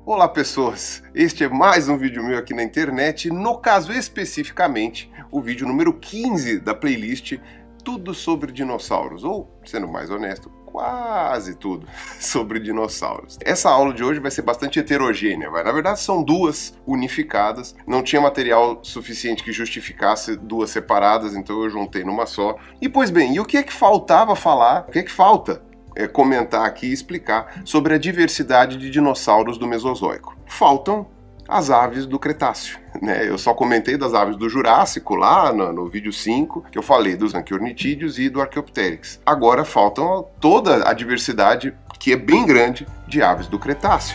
Olá pessoas, este é mais um vídeo meu aqui na internet, no caso especificamente o vídeo número 15 da playlist Tudo sobre Dinossauros, ou, sendo mais honesto, quase tudo sobre dinossauros. Essa aula de hoje vai ser bastante heterogênea, na verdade são duas unificadas, não tinha material suficiente que justificasse duas separadas, então eu juntei numa só. E pois bem, e o que é que faltava falar, o que é que falta? Comentar aqui e explicar sobre a diversidade de dinossauros do Mesozoico. Faltam as aves do Cretáceo, né? Eu só comentei das aves do Jurássico lá no vídeo 5, que eu falei dos anquiornitídeos e do Archaeopteryx. Agora faltam toda a diversidade, que é bem grande, de aves do Cretáceo.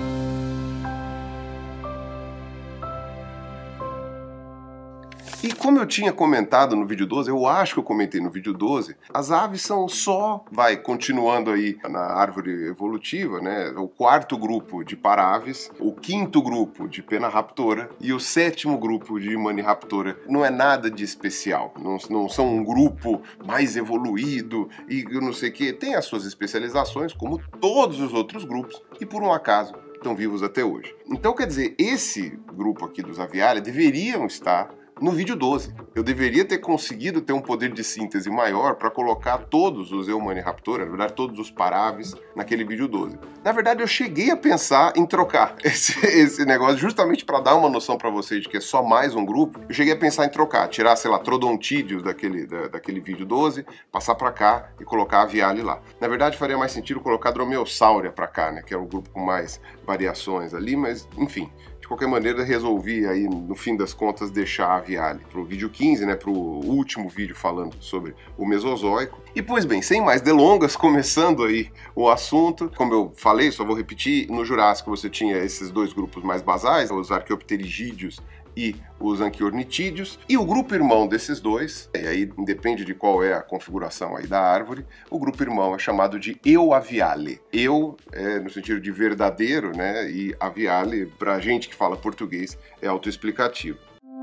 E como eu tinha comentado no vídeo 12, eu acho que eu comentei no vídeo 12, as aves são só, continuando aí na árvore evolutiva, né, o quarto grupo de paraves, o quinto grupo de Penarraptora e o sétimo grupo de Maniraptora. Não é nada de especial, não são um grupo mais evoluído e eu não sei o que, tem as suas especializações como todos os outros grupos e por um acaso estão vivos até hoje. Então quer dizer, esse grupo aqui dos Aviália deveriam estar no vídeo 12. Eu deveria ter conseguido ter um poder de síntese maior para colocar todos os Eumaniraptora, na verdade todos os paraves, naquele vídeo 12. Na verdade eu cheguei a pensar em trocar esse negócio justamente para dar uma noção para vocês de que é só mais um grupo. Eu cheguei a pensar em trocar, tirar, sei lá, Trodontídeos daquele vídeo 12, passar para cá e colocar Aviale lá. Na verdade faria mais sentido colocar Dromeossauria para cá, né, que é o grupo com mais variações ali, mas enfim. De qualquer maneira, resolvi aí, no fim das contas, deixar a Aviale para o vídeo 15, né, para o último vídeo falando sobre o Mesozoico. E pois bem, sem mais delongas, começando aí o assunto, como eu falei, só vou repetir, no Jurássico você tinha esses dois grupos mais basais, os Archaeopterygídeos e os anquiornitídeos, e o grupo irmão desses dois, e aí depende de qual é a configuração aí da árvore, o grupo irmão é chamado de Euaviale. Eu é no sentido de verdadeiro, né, e aviale, pra gente que fala português, é autoexplicativo.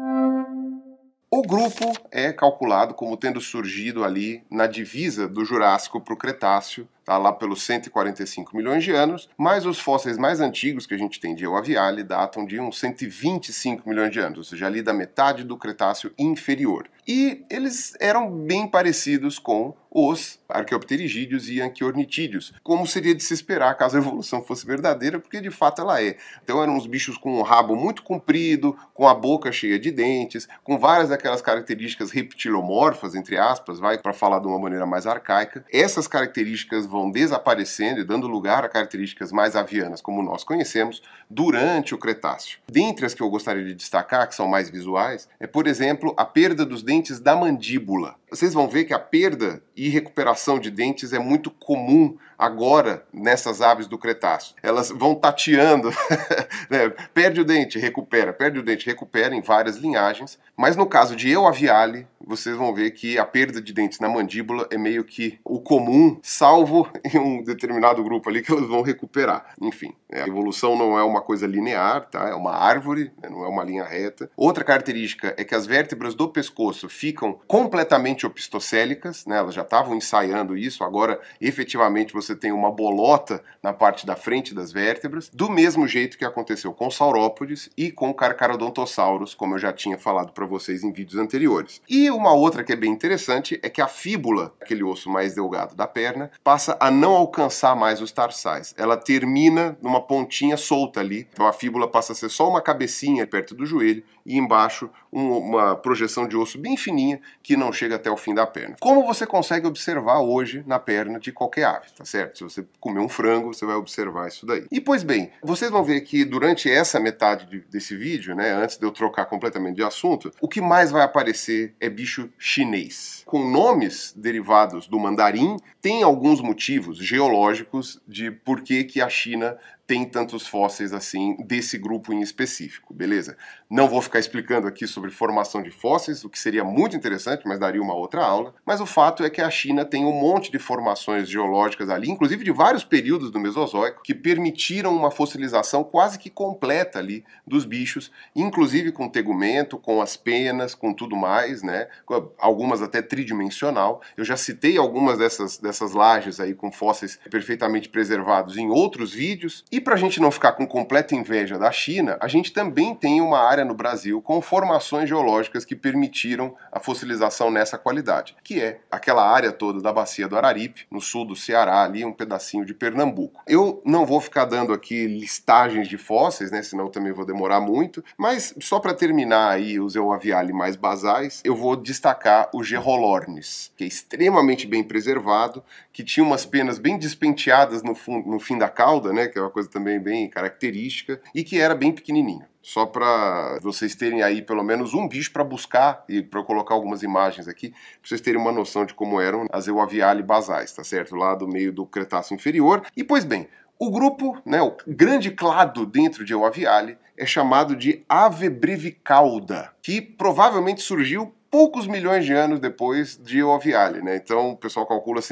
O grupo é calculado como tendo surgido ali na divisa do Jurássico para o Cretáceo, tá, lá pelos 145 milhões de anos, mas os fósseis mais antigos que a gente tem de Euaviale datam de uns 125 milhões de anos, ou seja, ali da metade do Cretáceo inferior. E eles eram bem parecidos com os Archaeopterygídeos e Anquiornitídeos, como seria de se esperar caso a evolução fosse verdadeira, porque de fato ela é. Então eram uns bichos com um rabo muito comprido, com a boca cheia de dentes, com várias daquelas características reptilomorfas, entre aspas, para falar de uma maneira mais arcaica. Essas características vão desaparecendo e dando lugar a características mais avianas, como nós conhecemos, durante o Cretáceo. Dentre as que eu gostaria de destacar, que são mais visuais, é, por exemplo, a perda dos dentes da mandíbula. Vocês vão ver que a perda e recuperação de dentes é muito comum agora nessas aves do Cretáceo. Elas vão tateando, né? Perde o dente, recupera em várias linhagens, mas no caso de Euaviale, vocês vão ver que a perda de dentes na mandíbula é meio que o comum, salvo em um determinado grupo ali que elas vão recuperar. Enfim, a evolução não é uma coisa linear, tá? É uma árvore, né? Não é uma linha reta. Outra característica é que as vértebras do pescoço ficam completamente opistocélicas, né? Elas já estavam ensaiando isso, agora efetivamente você tem uma bolota na parte da frente das vértebras, do mesmo jeito que aconteceu com saurópodes e com Carcharodontossauros, como eu já tinha falado para vocês em vídeos anteriores. E uma outra que é bem interessante é que a fíbula, aquele osso mais delgado da perna, passa a não alcançar mais os tarsais. Ela termina numa pontinha solta ali, então a fíbula passa a ser só uma cabecinha perto do joelho e embaixo uma projeção de osso bem fininha que não chega até o fim da perna. Como você consegue observar hoje na perna de qualquer ave, tá certo? Se você comer um frango, você vai observar isso daí. E pois bem, vocês vão ver que durante essa metade desse vídeo, né, antes de eu trocar completamente de assunto, o que mais vai aparecer é bicho chinês. Com nomes derivados do mandarim, tem alguns motivos geológicos de por que a China tem tantos fósseis assim desse grupo em específico, beleza? Não vou ficar explicando aqui sobre formação de fósseis, o que seria muito interessante, mas daria uma outra aula, mas o fato é que a China tem um monte de formações geológicas ali, inclusive de vários períodos do Mesozoico, que permitiram uma fossilização quase que completa ali dos bichos, inclusive com tegumento, com as penas, com tudo mais, né? Algumas até tridimensional. Eu já citei algumas dessas lajes aí com fósseis perfeitamente preservados em outros vídeos, e para a gente não ficar com completa inveja da China, a gente também tem uma área no Brasil com formações geológicas que permitiram a fossilização nessa qualidade, que é aquela área toda da bacia do Araripe, no sul do Ceará, ali um pedacinho de Pernambuco. Eu não vou ficar dando aqui listagens de fósseis, né, senão eu também vou demorar muito, mas só para terminar aí os Euaviale mais basais, eu vou destacar o Gerolornis, que é extremamente bem preservado, que tinha umas penas bem despenteadas no fim da cauda, né, que é uma coisa também bem característica, e que era bem pequenininho. Só para vocês terem aí pelo menos um bicho para buscar, e para eu colocar algumas imagens aqui, para vocês terem uma noção de como eram as Euaviale basais, tá certo? Lá do meio do Cretáceo inferior. E pois bem, o grupo, né, o grande clado dentro de Euaviale é chamado de Ave brevicauda, que provavelmente surgiu poucos milhões de anos depois de Euaviale, né? Então o pessoal calcula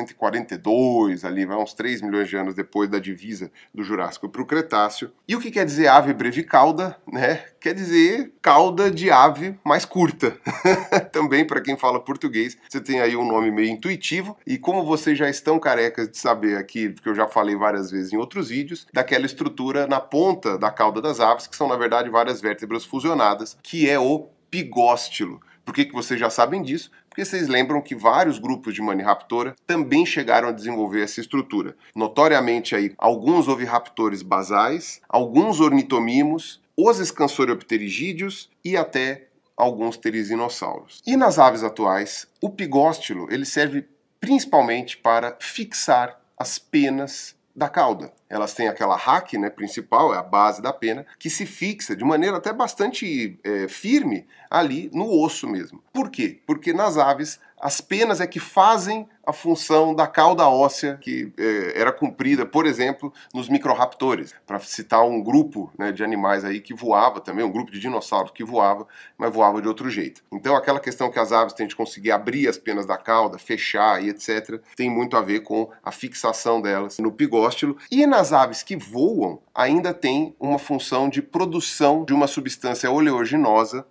142, ali vai uns 3 milhões de anos depois da divisa do Jurássico para o Cretáceo. E o que quer dizer ave brevicauda, né? Quer dizer cauda de ave mais curta. Também para quem fala português, você tem aí um nome meio intuitivo, e como vocês já estão carecas de saber aqui, porque eu já falei várias vezes em outros vídeos, daquela estrutura na ponta da cauda das aves, que são na verdade várias vértebras fusionadas, que é o pigóstilo. Por que vocês já sabem disso? Porque vocês lembram que vários grupos de Maniraptora também chegaram a desenvolver essa estrutura. Notoriamente aí, alguns oviraptores basais, alguns ornitomimos, os escansoriopterigídeos e até alguns terizinossauros. E nas aves atuais, o pigóstilo ele serve principalmente para fixar as penas da cauda. Elas têm aquela raque, né, principal, é a base da pena, que se fixa de maneira até bastante firme ali no osso mesmo. Por quê? Porque nas aves as penas é que fazem a função da cauda óssea que era cumprida, por exemplo, nos microraptores, para citar um grupo, né, de animais aí que voava também, um grupo de dinossauros que voava, mas voava de outro jeito. Então aquela questão que as aves têm de conseguir abrir as penas da cauda, fechar e etc, tem muito a ver com a fixação delas no pigóstilo. E nas aves que voam, ainda tem uma função de produção de uma substância oleaginosa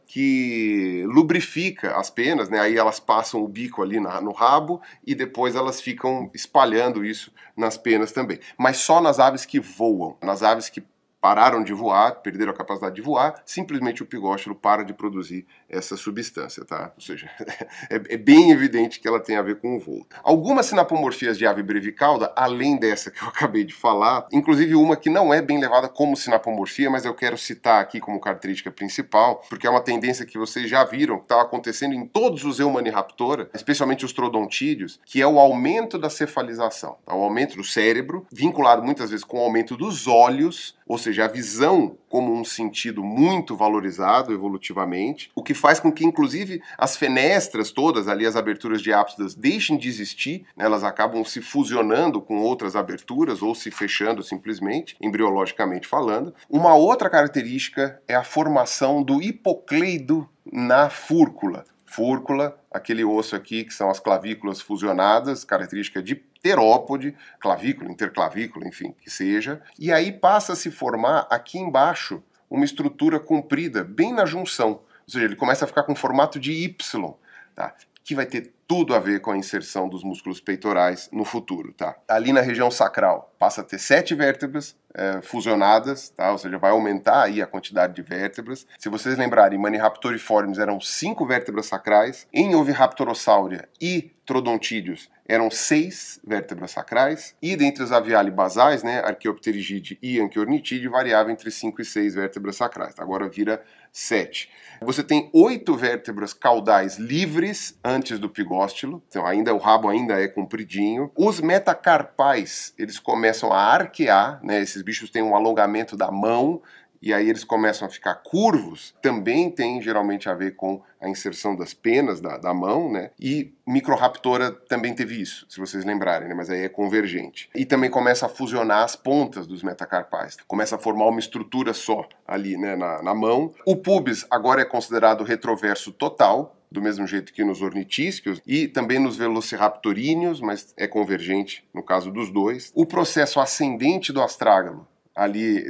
que lubrifica as penas, né? Aí elas passam o bico ali no rabo e depois elas ficam espalhando isso nas penas também. Mas só nas aves que voam. Nas aves que pararam de voar, perderam a capacidade de voar, simplesmente o pigóstilo para de produzir essa substância, tá? Ou seja, é bem evidente que ela tem a ver com o voo. Algumas sinapomorfias de ave brevicauda, além dessa que eu acabei de falar, inclusive uma que não é bem levada como sinapomorfia, mas eu quero citar aqui como característica principal, porque é uma tendência que vocês já viram, que está acontecendo em todos os Eumaniraptora, especialmente os trodontídeos, que é o aumento da cefalização, tá? O aumento do cérebro, vinculado muitas vezes com o aumento dos olhos, ou seja, a visão como um sentido muito valorizado evolutivamente, o que faz com que, inclusive, as fenestras todas, ali as aberturas diápsidas, deixem de existir, né? Elas acabam se fusionando com outras aberturas ou se fechando simplesmente, embriologicamente falando. Uma outra característica é a formação do hipocleido na fúrcula. Fúrcula, aquele osso aqui que são as clavículas fusionadas, característica de terópode, clavícula, interclavícula, enfim, que seja. E aí passa a se formar aqui embaixo uma estrutura comprida, bem na junção. Ou seja, ele começa a ficar com formato de Y, tá? Que vai ter tudo a ver com a inserção dos músculos peitorais no futuro, tá? Ali na região sacral passa a ter 7 vértebras fusionadas, tá? Ou seja, vai aumentar aí a quantidade de vértebras. Se vocês lembrarem, Maniraptoriformes eram 5 vértebras sacrais, em Oviraptorosauria e Trodontídeos eram 6 vértebras sacrais, e dentre os aviale basais, né, Archaeopterygide e Anchiornitide, variava entre 5 e 6 vértebras sacrais, tá? Agora vira 7. Você tem 8 vértebras caudais livres antes do pigóstilo, então o rabo ainda é compridinho. Os metacarpais, eles começam a arquear, né, esses bichos têm um alongamento da mão, e aí eles começam a ficar curvos, também tem geralmente a ver com a inserção das penas da mão, né? E Microraptora também teve isso, se vocês lembrarem, né? Mas aí é convergente. E também começa a fusionar as pontas dos metacarpais, começa a formar uma estrutura só ali, né, na mão. O pubis agora é considerado retroverso total, do mesmo jeito que nos ornitísquios e também nos velociraptoríneos, mas é convergente no caso dos dois. O processo ascendente do astrágalo, ali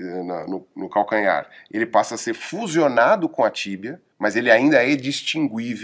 no calcanhar, ele passa a ser fusionado com a tíbia, mas ele ainda é distinguível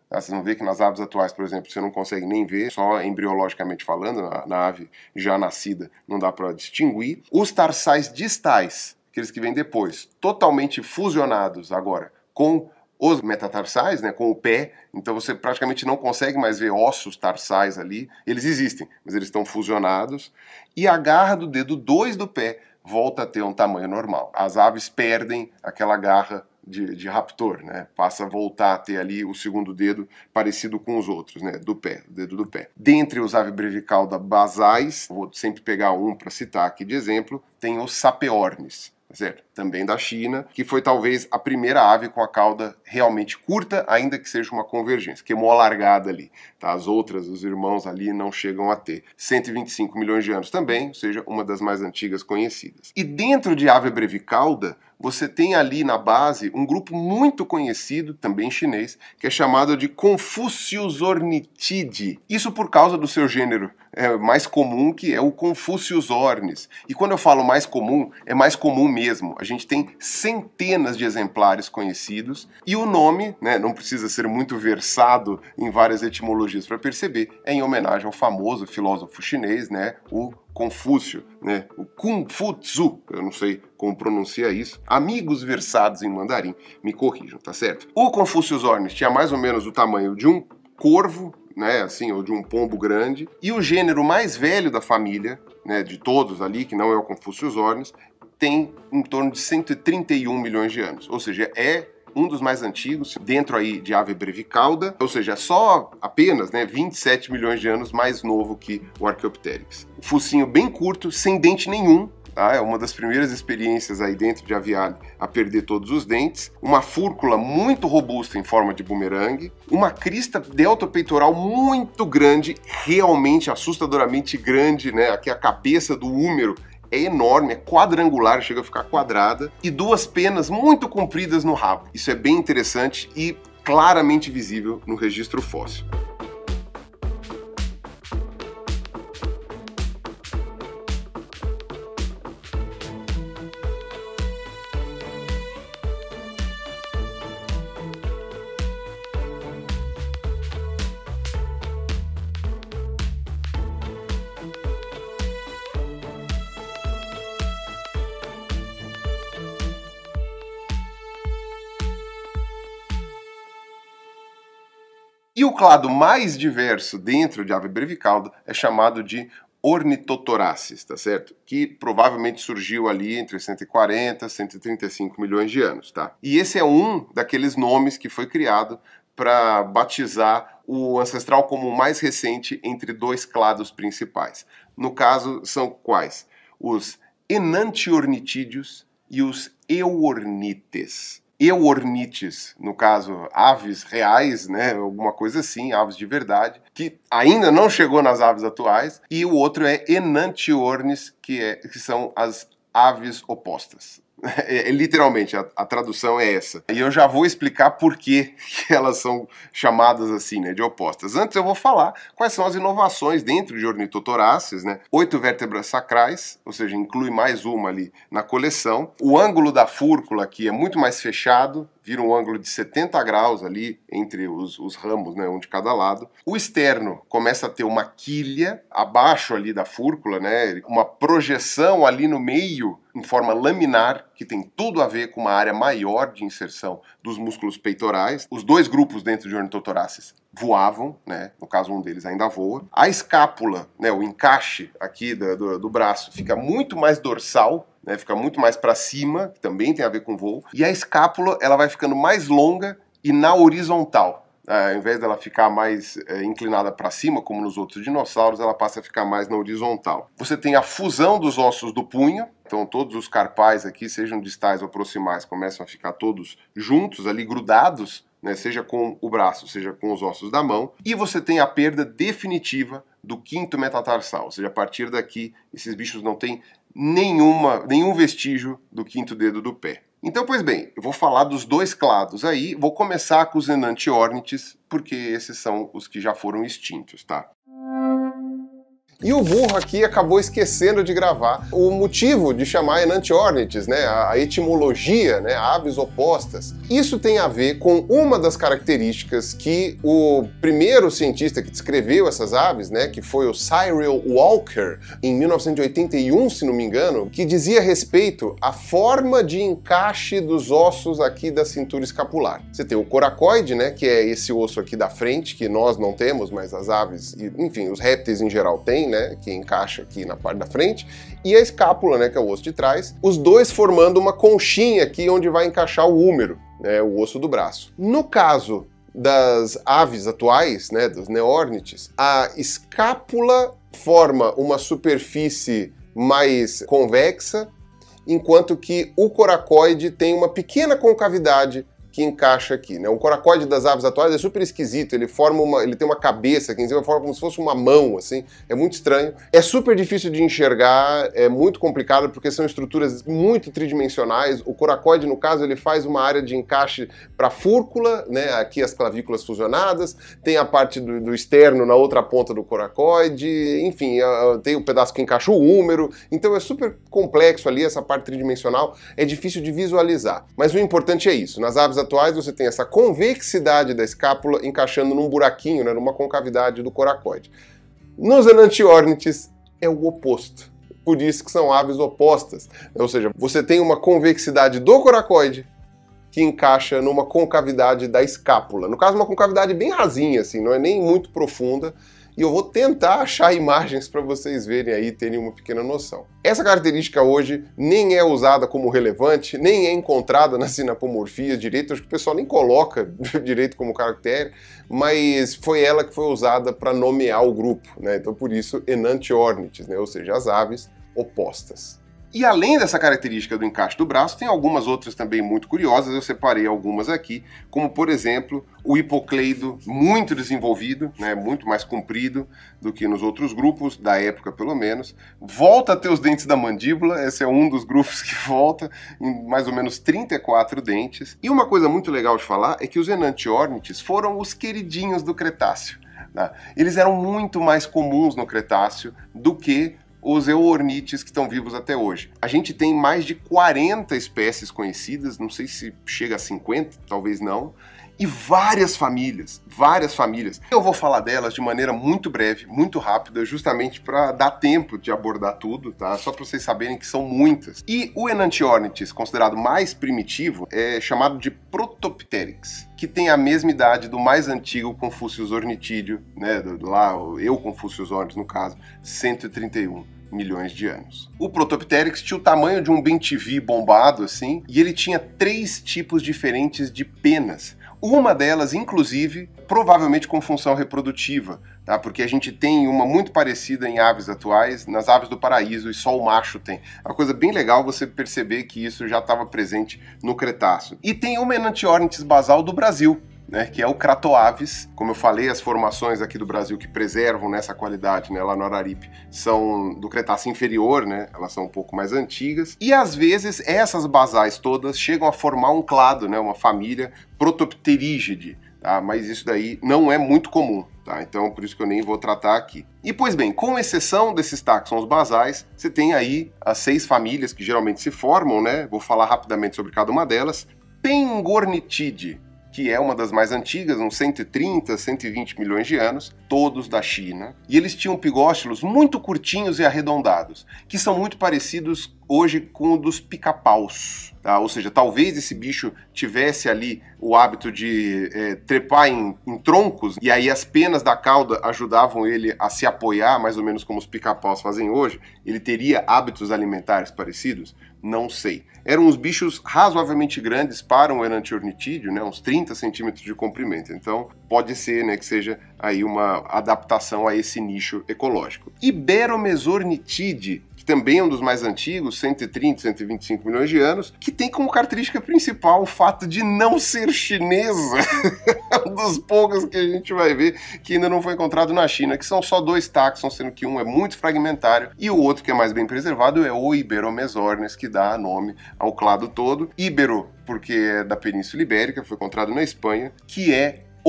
Tá? Vocês vão ver que nas aves atuais, por exemplo, você não consegue nem ver, só embriologicamente falando, na ave já nascida não dá para distinguir. Os tarsais distais, aqueles que vêm depois, totalmente fusionados agora com os metatarsais, né, com o pé, então você praticamente não consegue mais ver ossos tarsais ali, eles existem, mas eles estão fusionados, e a garra do dedo 2 do pé volta a ter um tamanho normal. As aves perdem aquela garra de raptor, né? Passa a voltar a ter ali o segundo dedo parecido com os outros, né? Do pé, o dedo do pé. Dentre os ave brevicauda basais, vou sempre pegar um para citar aqui de exemplo, tem os sapeornis, certo? Também da China, que foi talvez a primeira ave com a cauda realmente curta, ainda que seja uma convergência, queimou a largada ali, tá? As outras, os irmãos ali não chegam a ter. 125 milhões de anos também, ou seja, uma das mais antigas conhecidas. E dentro de ave brevicauda, você tem ali na base um grupo muito conhecido, também chinês, que é chamado de Confucius ornithidae. Isso por causa do seu gênero mais comum, que é o Confucius ornis. E quando eu falo mais comum, é mais comum mesmo. A gente tem centenas de exemplares conhecidos e o nome, né, não precisa ser muito versado em várias etimologias para perceber, é em homenagem ao famoso filósofo chinês, né, o Confúcio, né, o Kung Fu Tzu, eu não sei como pronuncia isso. Amigos versados em mandarim, me corrijam, tá certo? O Confucius ornis tinha mais ou menos o tamanho de um corvo, né, assim, ou de um pombo grande, e o gênero mais velho da família, né, de todos ali, que não é o Confucius ornis, tem em torno de 131 milhões de anos, ou seja, é um dos mais antigos, dentro aí de ave brevicauda, ou seja, só apenas, né, 27 milhões de anos mais novo que o Archaeopteryx. Focinho bem curto, sem dente nenhum, tá? É uma das primeiras experiências aí dentro de aviário a perder todos os dentes, uma fúrcula muito robusta em forma de bumerangue, uma crista deltopeitoral muito grande, realmente assustadoramente grande, né? Aqui a cabeça do húmero é enorme, é quadrangular, chega a ficar quadrada, e duas penas muito compridas no rabo. Isso é bem interessante e claramente visível no registro fóssil. E o clado mais diverso dentro de ave brevicauda é chamado de Ornithotoraces, tá certo? Que provavelmente surgiu ali entre 140 e 135 milhões de anos, tá? E esse é um daqueles nomes que foi criado para batizar o ancestral comum mais recente entre dois clados principais. No caso, são quais? Os enantiornitídeos e os euornites. Euornites, no caso, aves reais, né, alguma coisa assim, aves de verdade, que ainda não chegou nas aves atuais, e o outro é Enantiornis, que são as aves opostas. Literalmente, a tradução é essa. E eu já vou explicar por que elas são chamadas assim, né, de opostas. Antes eu vou falar quais são as inovações dentro de Ornithotoraces, né? 8 vértebras sacrais, ou seja, inclui mais uma ali na coleção. O ângulo da fúrcula aqui é muito mais fechado, vira um ângulo de 70 graus ali entre os ramos, né, um de cada lado. O externo começa a ter uma quilha abaixo ali da fúrcula, né, uma projeção ali no meio em forma laminar, que tem tudo a ver com uma área maior de inserção dos músculos peitorais. Os dois grupos dentro de Ornithotoraces voavam, né, no caso um deles ainda voa. A escápula, né, o encaixe aqui do braço fica muito mais dorsal, né, fica muito mais para cima, que também tem a ver com voo, e a escápula ela vai ficando mais longa e na horizontal. Ao invés dela ficar mais inclinada para cima, como nos outros dinossauros, ela passa a ficar mais na horizontal. Você tem a fusão dos ossos do punho, então todos os carpais aqui, sejam distais ou proximais, começam a ficar todos juntos, ali grudados, né, seja com o braço, seja com os ossos da mão, e você tem a perda definitiva do quinto metatarsal, ou seja, a partir daqui esses bichos não têm nenhum vestígio do quinto dedo do pé. Então, pois bem, eu vou falar dos dois clados aí, vou começar com os enantiornites, porque esses são os que já foram extintos, tá? E o burro aqui acabou esquecendo de gravar o motivo de chamar Enantiornithes, né? A etimologia, né? Aves opostas. Isso tem a ver com uma das características que o primeiro cientista que descreveu essas aves, né? Que foi o Cyril Walker, em 1981, se não me engano, que dizia a respeito à forma de encaixe dos ossos aqui da cintura escapular. Você tem o coracoide, né? Que é esse osso aqui da frente, que nós não temos, mas as aves, enfim, os répteis em geral têm, né, que encaixa aqui na parte da frente, e a escápula, né, que é o osso de trás, os dois formando uma conchinha aqui onde vai encaixar o húmero, né, o osso do braço. No caso das aves atuais, né, dos neórnites, a escápula forma uma superfície mais convexa, enquanto que o coracoide tem uma pequena concavidade que encaixa aqui, né? O coracoide das aves atuais é super esquisito, ele tem uma cabeça aqui em cima, forma como se fosse uma mão, assim, é muito estranho. É super difícil de enxergar, é muito complicado porque são estruturas muito tridimensionais. O coracoide, no caso, ele faz uma área de encaixe para fúrcula, né? Aqui as clavículas fusionadas, tem a parte do externo na outra ponta do coracoide, enfim, tem o pedaço que encaixa o húmero, então é super complexo ali, essa parte tridimensional, é difícil de visualizar. Mas o importante é isso, nas aves atuais você tem essa convexidade da escápula encaixando num buraquinho, né, numa concavidade do coracoide. Nos Enantiornithes é o oposto, por isso que são aves opostas, ou seja, você tem uma convexidade do coracoide que encaixa numa concavidade da escápula, no caso uma concavidade bem rasinha, assim, não é nem muito profunda, e eu vou tentar achar imagens para vocês verem aí e terem uma pequena noção. Essa característica hoje nem é usada como relevante, nem é encontrada na sinapomorfia direito, acho que o pessoal nem coloca direito como caractere, mas foi ela que foi usada para nomear o grupo, né? Então por isso Enantiornithes, né? Ou seja, as aves opostas. E além dessa característica do encaixe do braço, tem algumas outras também muito curiosas, eu separei algumas aqui, como por exemplo o hipocleido muito desenvolvido, né, muito mais comprido do que nos outros grupos, da época pelo menos, volta a ter os dentes da mandíbula, esse é um dos grupos que volta, em mais ou menos 34 dentes. E uma coisa muito legal de falar é que os Enantiornithes foram os queridinhos do Cretáceo, né? Eles eram muito mais comuns no Cretáceo do que os euornites que estão vivos até hoje. A gente tem mais de 40 espécies conhecidas, não sei se chega a 50, talvez não, e várias famílias. Eu vou falar delas de maneira muito breve, muito rápida, justamente para dar tempo de abordar tudo, tá? Só para vocês saberem que são muitas. E o Enantiornithes, considerado mais primitivo, é chamado de Protopteryx, que tem a mesma idade do mais antigo Confucius ornitídeo, né? Lá, o Euconfucius ornis, no caso, 131 milhões de anos. O Protopteryx tinha o tamanho de um bem-te-vi bombado, assim, e ele tinha 3 tipos diferentes de penas. Uma delas, inclusive, provavelmente com função reprodutiva, tá? Porque a gente tem uma muito parecida em aves atuais, nas aves do paraíso, e só o macho tem. É uma coisa bem legal você perceber que isso já estava presente no Cretáceo. E tem uma Enantiornithes basal do Brasil, né, que é o Cratoaves. Como eu falei, as formações aqui do Brasil que preservam nessa qualidade, né, lá no Araripe, são do Cretáceo inferior, né, elas são um pouco mais antigas. E às vezes essas basais todas chegam a formar um clado, né, uma família Protopterígide, tá? Mas isso daí não é muito comum, tá? Então por isso que eu nem vou tratar aqui. E pois bem, com exceção desses táxons basais, você tem aí as 6 famílias que geralmente se formam, né? Vou falar rapidamente sobre cada uma delas. Pengornithidae, que é uma das mais antigas, uns 130, 120 milhões de anos, todos da China. E eles tinham pigóstilos muito curtinhos e arredondados, que são muito parecidos hoje com o dos pica-paus. Tá? Ou seja, talvez esse bicho tivesse ali o hábito de trepar em troncos, e aí as penas da cauda ajudavam ele a se apoiar, mais ou menos como os pica-paus fazem hoje. Ele teria hábitos alimentares parecidos? Não sei. Eram uns bichos razoavelmente grandes para um enantiornitídeo, né, uns 30 centímetros de comprimento. Então, pode ser, né, que seja aí uma adaptação a esse nicho ecológico. Iberomesornithidae, que também é um dos mais antigos, 130, 125 milhões de anos, que tem como característica principal o fato de não ser chinesa. Um dos poucos que a gente vai ver que ainda não foi encontrado na China, que são só 2 táxons, sendo que um é muito fragmentário e o outro, que é mais bem preservado, é o Iberomesornes, que dá nome ao clado todo. Ibero, porque é da Península Ibérica, foi encontrado na Espanha, que é o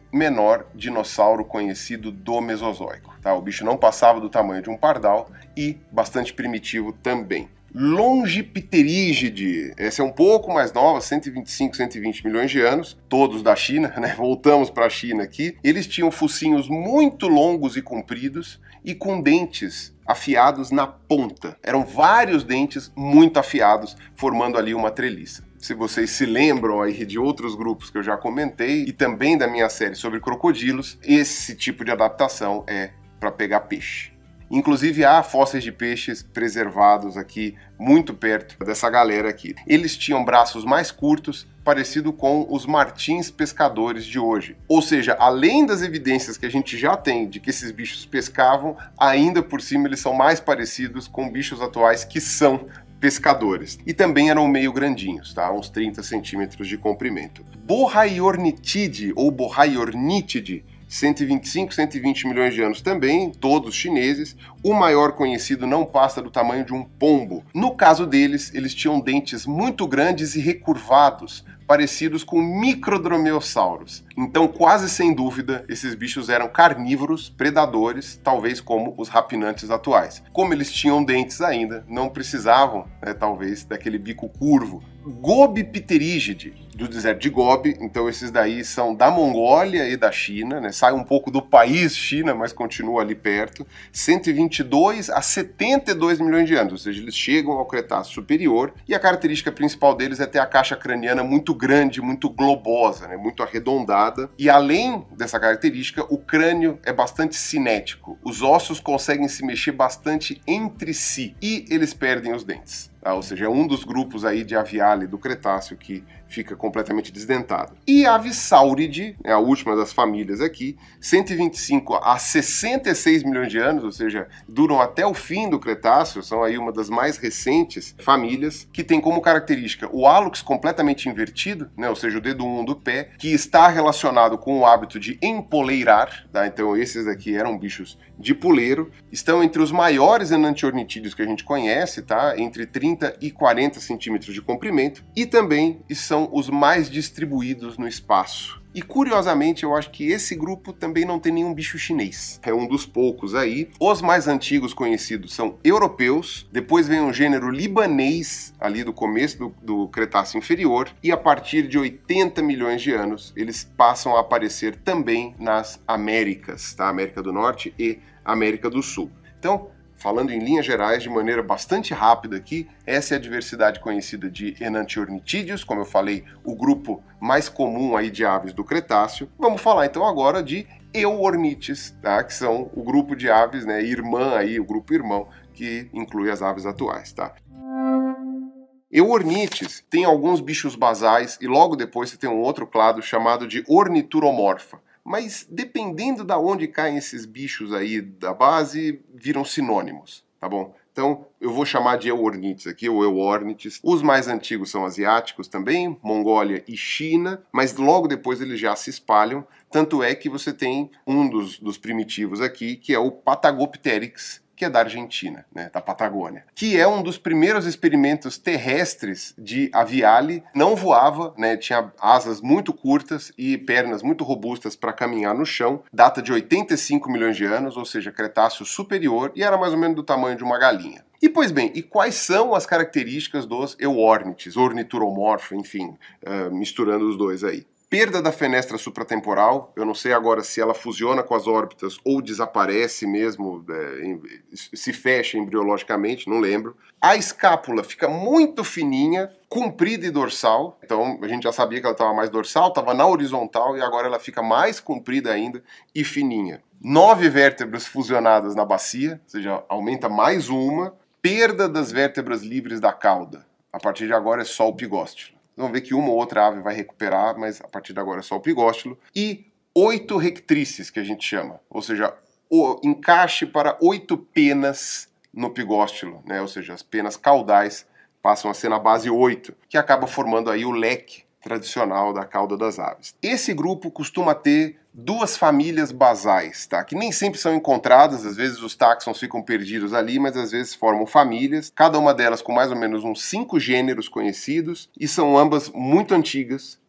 menor dinossauro conhecido do Mesozoico. Tá? O bicho não passava do tamanho de um pardal e bastante primitivo também. Longipterígide, essa é um pouco mais nova, 125, 120 milhões de anos, todos da China, né? Voltamos para a China aqui. Eles tinham focinhos muito longos e compridos e com dentes afiados na ponta. Eram vários dentes muito afiados, formando ali uma treliça. Se vocês se lembram aí de outros grupos que eu já comentei e também da minha série sobre crocodilos, esse tipo de adaptação é para pegar peixe. Inclusive há fósseis de peixes preservados aqui, muito perto dessa galera aqui. Eles tinham braços mais curtos, parecido com os martins pescadores de hoje. Ou seja, além das evidências que a gente já tem de que esses bichos pescavam, ainda por cima eles são mais parecidos com bichos atuais que são pescadores. E também eram meio grandinhos, tá? Uns 30 centímetros de comprimento. Borraiornitide ou Borraiornitide, 125, 120 milhões de anos também, todos chineses. O maior conhecido não passa do tamanho de um pombo. No caso deles, eles tinham dentes muito grandes e recurvados, parecidos com microdromeossauros. Então, quase sem dúvida, esses bichos eram carnívoros, predadores, talvez como os rapinantes atuais. Como eles tinham dentes ainda, não precisavam, talvez, daquele bico curvo. Gobipterígide, do deserto de Gobi, então esses daí são da Mongólia e da China, né? Sai um pouco do país China, mas continua ali perto, 122 a 72 milhões de anos, ou seja, eles chegam ao Cretáceo superior, e a característica principal deles é ter a caixa craniana muito grande, muito globosa, né? Muito arredondada, e além dessa característica, o crânio é bastante cinético, os ossos conseguem se mexer bastante entre si, e eles perdem os dentes. Ou seja, é um dos grupos aí de Aviale do Cretáceo que fica completamente desdentado. E a Avissauridae, a última das famílias aqui, 125 a 66 milhões de anos, ou seja, duram até o fim do Cretáceo, são aí uma das mais recentes famílias, que tem como característica o hálux completamente invertido, né, ou seja, o dedo 1 do pé, que está relacionado com o hábito de empoleirar, tá? Então esses aqui eram bichos de puleiro, estão entre os maiores enantiornitídeos que a gente conhece, tá? Entre 30 e 40 centímetros de comprimento, e também são os mais distribuídos no espaço. E curiosamente, eu acho que esse grupo também não tem nenhum bicho chinês. É um dos poucos aí. Os mais antigos conhecidos são europeus, depois vem um gênero libanês, ali do começo do Cretáceo inferior, e a partir de 80 milhões de anos, eles passam a aparecer também nas Américas, tá? América do Norte e América do Sul. Então, falando em linhas gerais, de maneira bastante rápida aqui, essa é a diversidade conhecida de enantiornitídeos, como eu falei, o grupo mais comum aí de aves do Cretáceo. Vamos falar então agora de euornites, tá? Que são o grupo de aves, né, irmã aí, o grupo irmão, que inclui as aves atuais, tá? Euornites tem alguns bichos basais e logo depois você tem um outro clado chamado de ornituromorfa. Mas dependendo da onde caem esses bichos aí da base, viram sinônimos, tá bom? Então eu vou chamar de euornites aqui, ou euornites. Os mais antigos são asiáticos também, Mongólia e China, mas logo depois eles já se espalham. Tanto é que você tem um dos primitivos aqui, que é o Patagopteryx, que é da Argentina, né, da Patagônia, que é um dos primeiros experimentos terrestres de Aviale. Não voava, né, tinha asas muito curtas e pernas muito robustas para caminhar no chão, data de 85 milhões de anos, ou seja, Cretáceo superior, e era mais ou menos do tamanho de uma galinha. E pois bem, e quais são as características dos euornites, ornituromorfo, enfim, misturando os dois aí? Perda da fenestra supratemporal, eu não sei agora se ela fusiona com as órbitas ou desaparece mesmo, se fecha embriologicamente, não lembro. A escápula fica muito fininha, comprida e dorsal, então a gente já sabia que ela estava mais dorsal, estava na horizontal e agora ela fica mais comprida ainda e fininha. 9 vértebras fusionadas na bacia, ou seja, aumenta mais uma. Perda das vértebras livres da cauda, a partir de agora é só o pigóstilo. Vamos ver que uma ou outra ave vai recuperar, mas a partir de agora é só o pigóstilo. E 8 rectrices, que a gente chama, ou seja, o encaixe para 8 penas no pigóstilo, né? Ou seja, as penas caudais passam a ser na base 8, que acaba formando aí o leque tradicional da cauda das aves. Esse grupo costuma ter 2 famílias basais, tá? Que nem sempre são encontradas, às vezes os táxons ficam perdidos ali, mas às vezes formam famílias, cada uma delas com mais ou menos uns 5 gêneros conhecidos, e são ambas muito antigas,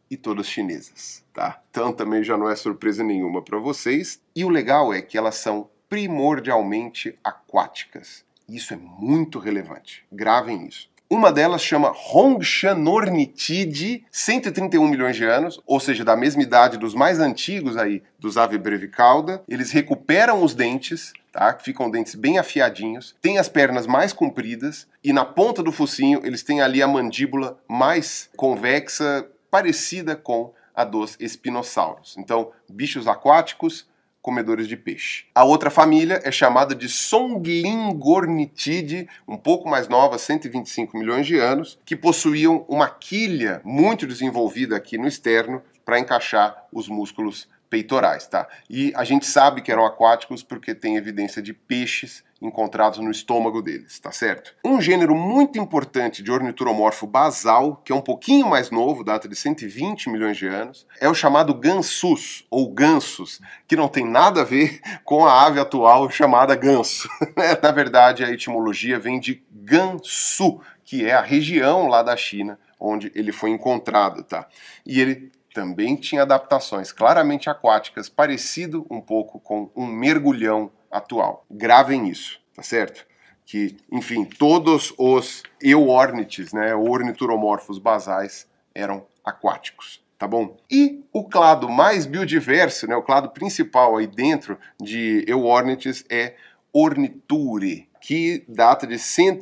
e todas chinesas, tá? Então também já não é surpresa nenhuma para vocês. E o legal é que elas são primordialmente aquáticas. Isso é muito relevante. Gravem isso. Uma delas chama Hongshan ornithidae, 131 milhões de anos, ou seja, da mesma idade dos mais antigos aí dos ave brevicauda. Eles recuperam os dentes, tá? Ficam dentes bem afiadinhos, têm as pernas mais compridas e na ponta do focinho eles têm ali a mandíbula mais convexa, parecida com a dos espinossauros. Então, bichos aquáticos, comedores de peixe. A outra família é chamada de Songlingornithidae, um pouco mais nova, 125 milhões de anos, que possuíam uma quilha muito desenvolvida aqui no externo para encaixar os músculos peitorais, tá? E a gente sabe que eram aquáticos porque tem evidência de peixes encontrados no estômago deles, tá certo? Um gênero muito importante de ornituromorfo basal, que é um pouquinho mais novo, data de 120 milhões de anos, é o chamado gansus, ou gansos, que não tem nada a ver com a ave atual chamada ganso. Na verdade, a etimologia vem de Gansu, que é a região lá da China onde ele foi encontrado, tá? E ele também tinha adaptações claramente aquáticas, parecido um pouco com um mergulhão atual. Gravem isso, tá certo? Que, enfim, todos os euornites, né, ornituromorfos basais, eram aquáticos, tá bom? E o clado mais biodiverso, né, o clado principal aí dentro de euornites é Orniture, que data de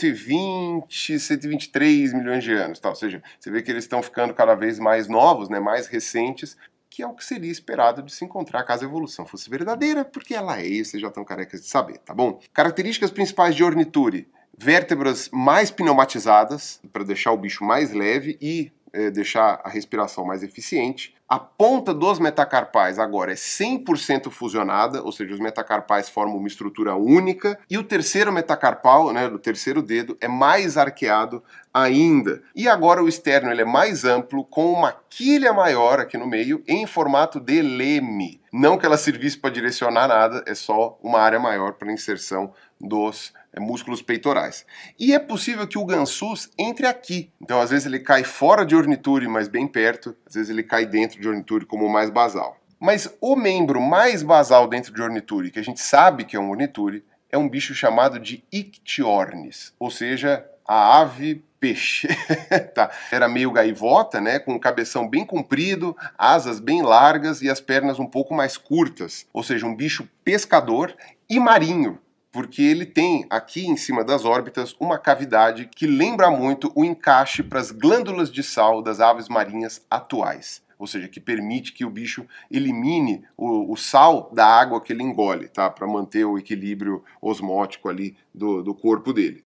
123 milhões de anos, tá? Ou seja, você vê que eles estão ficando cada vez mais novos, né, mais recentes, que é o que seria esperado de se encontrar caso a evolução fosse verdadeira, porque ela é, e vocês já estão carecas de saber, tá bom? Características principais de Orniture: vértebras mais pneumatizadas, para deixar o bicho mais leve e deixar a respiração mais eficiente. A ponta dos metacarpais agora é 100% fusionada, ou seja, os metacarpais formam uma estrutura única, e o terceiro metacarpal, né, do terceiro dedo, é mais arqueado ainda. E agora o externo ele é mais amplo, com uma quilha maior aqui no meio, em formato de leme. Não que ela servisse para direcionar nada, é só uma área maior para inserção dos músculos peitorais. E é possível que o gansus entre aqui. Então, às vezes ele cai fora de Orniture, mas bem perto. Às vezes ele cai dentro de Orniture como o mais basal. Mas o membro mais basal dentro de Orniture, que a gente sabe que é um Orniture, é um bicho chamado de Ichthyornis, ou seja, a ave peixe. Tá. Era meio gaivota, né, com um cabeção bem comprido, asas bem largas e as pernas um pouco mais curtas. Ou seja, um bicho pescador e marinho, porque ele tem aqui em cima das órbitas uma cavidade que lembra muito o encaixe para as glândulas de sal das aves marinhas atuais. Ou seja, que permite que o bicho elimine o sal da água que ele engole, tá? Para manter o equilíbrio osmótico ali do corpo dele.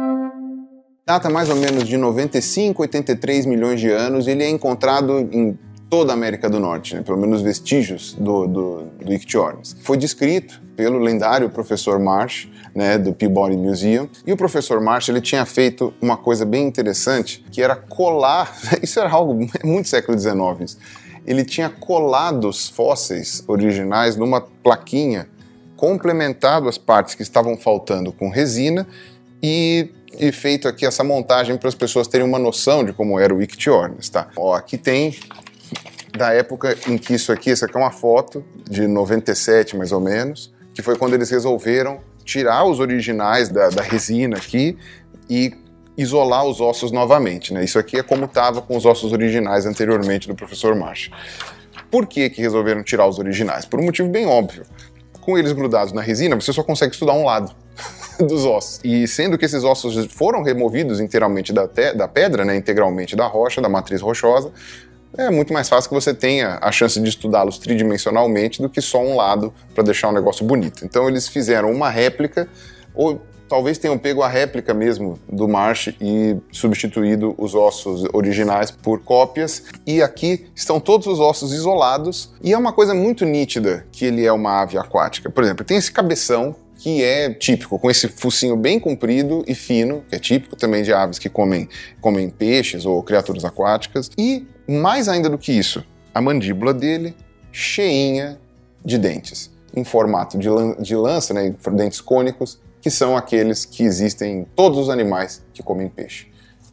Data mais ou menos de 95, 83 milhões de anos, ele é encontrado em toda a América do Norte, né? Pelo menos vestígios do Ichthyornis. Foi descrito pelo lendário professor Marsh, né, do Peabody Museum, e o professor Marsh ele tinha feito uma coisa bem interessante, que era colar, isso era algo muito século XIX, ele tinha colado os fósseis originais numa plaquinha, complementado as partes que estavam faltando com resina e feito aqui essa montagem para as pessoas terem uma noção de como era o Ichthyornis, tá? Ó, aqui tem da época em que essa aqui é uma foto de 97 mais ou menos, que foi quando eles resolveram tirar os originais da resina aqui e isolar os ossos novamente, né? Isso aqui é como estava com os ossos originais anteriormente do professor Marsh. Por que resolveram tirar os originais? Por um motivo bem óbvio. Com eles grudados na resina, você só consegue estudar um lado dos ossos. E sendo que esses ossos foram removidos inteiramente da pedra, né, integralmente da rocha, da matriz rochosa, é muito mais fácil que você tenha a chance de estudá-los tridimensionalmente do que só um lado para deixar um negócio bonito. Então eles fizeram uma réplica, ou talvez tenham pego a réplica mesmo do Marsh e substituído os ossos originais por cópias. E aqui estão todos os ossos isolados, e é uma coisa muito nítida que ele é uma ave aquática. Por exemplo, tem esse cabeção, que é típico, com esse focinho bem comprido e fino, que é típico também de aves que comem peixes ou criaturas aquáticas. E, mais ainda do que isso, a mandíbula dele cheinha de dentes, em formato de lança, né, dentes cônicos, que são aqueles que existem em todos os animais que comem peixe.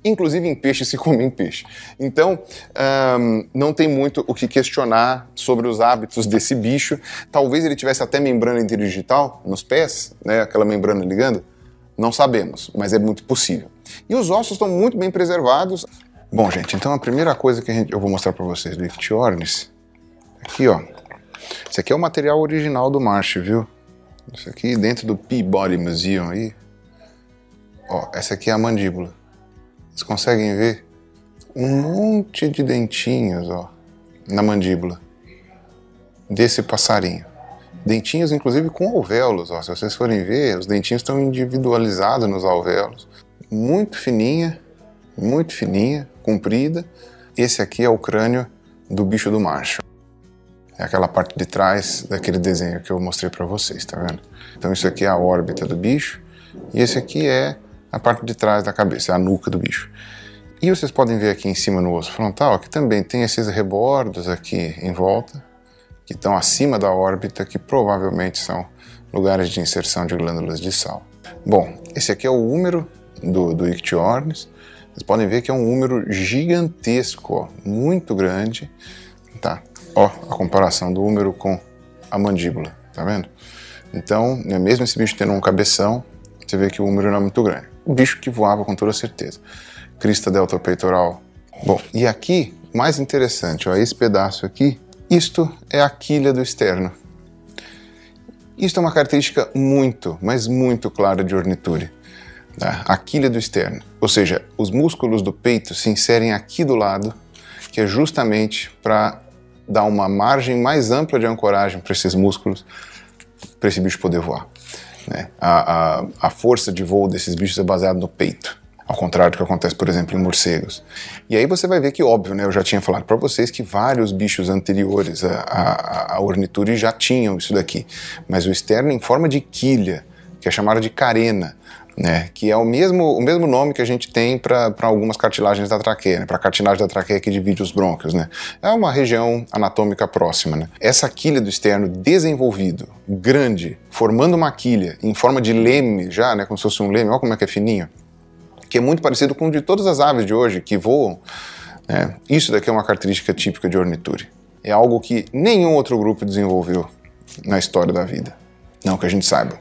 Inclusive em peixe se come em peixe. Então, não tem muito o que questionar sobre os hábitos desse bicho. Talvez ele tivesse até membrana interdigital nos pés, né, aquela membrana ligando. Não sabemos, mas é muito possível. E os ossos estão muito bem preservados. Bom, gente, então a primeira coisa que eu vou mostrar para vocês do Ichthyornis, aqui, ó. Esse aqui é o material original do Marsh, viu? Isso aqui dentro do Peabody Museum aí. Ó, essa aqui é a mandíbula. Vocês conseguem ver um monte de dentinhos, ó, na mandíbula desse passarinho. Dentinhos, inclusive, com alvéolos, ó. Se vocês forem ver, os dentinhos estão individualizados nos alvéolos. Muito fininha, comprida. Esse aqui é o crânio do bicho do Marsh. É aquela parte de trás daquele desenho que eu mostrei para vocês, tá vendo? Então isso aqui é a órbita do bicho e esse aqui é a parte de trás da cabeça, é a nuca do bicho. E vocês podem ver aqui em cima no osso frontal que também tem esses rebordos aqui em volta, que estão acima da órbita, que provavelmente são lugares de inserção de glândulas de sal. Bom, esse aqui é o húmero do Ichthyornis. Vocês podem ver que é um húmero gigantesco, ó, muito grande, tá? Ó, a comparação do húmero com a mandíbula, tá vendo? Então, mesmo esse bicho tendo um cabeção, você vê que o húmero não é muito grande. O bicho que voava com toda certeza. Crista deltopeitoral. Bom, e aqui, o mais interessante, ó, esse pedaço aqui, isto é a quilha do externo. Isto é uma característica muito, mas muito clara de Ornithuri. Tá? A quilha do externo. Ou seja, os músculos do peito se inserem aqui do lado, que é justamente para dar uma margem mais ampla de ancoragem para esses músculos, para esse bicho poder voar. Né? A força de voo desses bichos é baseada no peito, ao contrário do que acontece, por exemplo, em morcegos. E aí você vai ver que, óbvio, né, eu já tinha falado para vocês que vários bichos anteriores a Ornithuri já tinham isso daqui, mas o externo em forma de quilha, que é chamado de carena, né, que é o mesmo nome que a gente tem para algumas cartilagens da traqueia, né, para a cartilagem da traqueia que divide os brônquios, né. É uma região anatômica próxima, né. Essa quilha do externo desenvolvido, grande, formando uma quilha em forma de leme já, né, como se fosse um leme, olha como é que é fininho, que é muito parecido com o de todas as aves de hoje que voam, né. Isso daqui é uma característica típica de Ornithuri. É algo que nenhum outro grupo desenvolveu na história da vida, não que a gente saiba.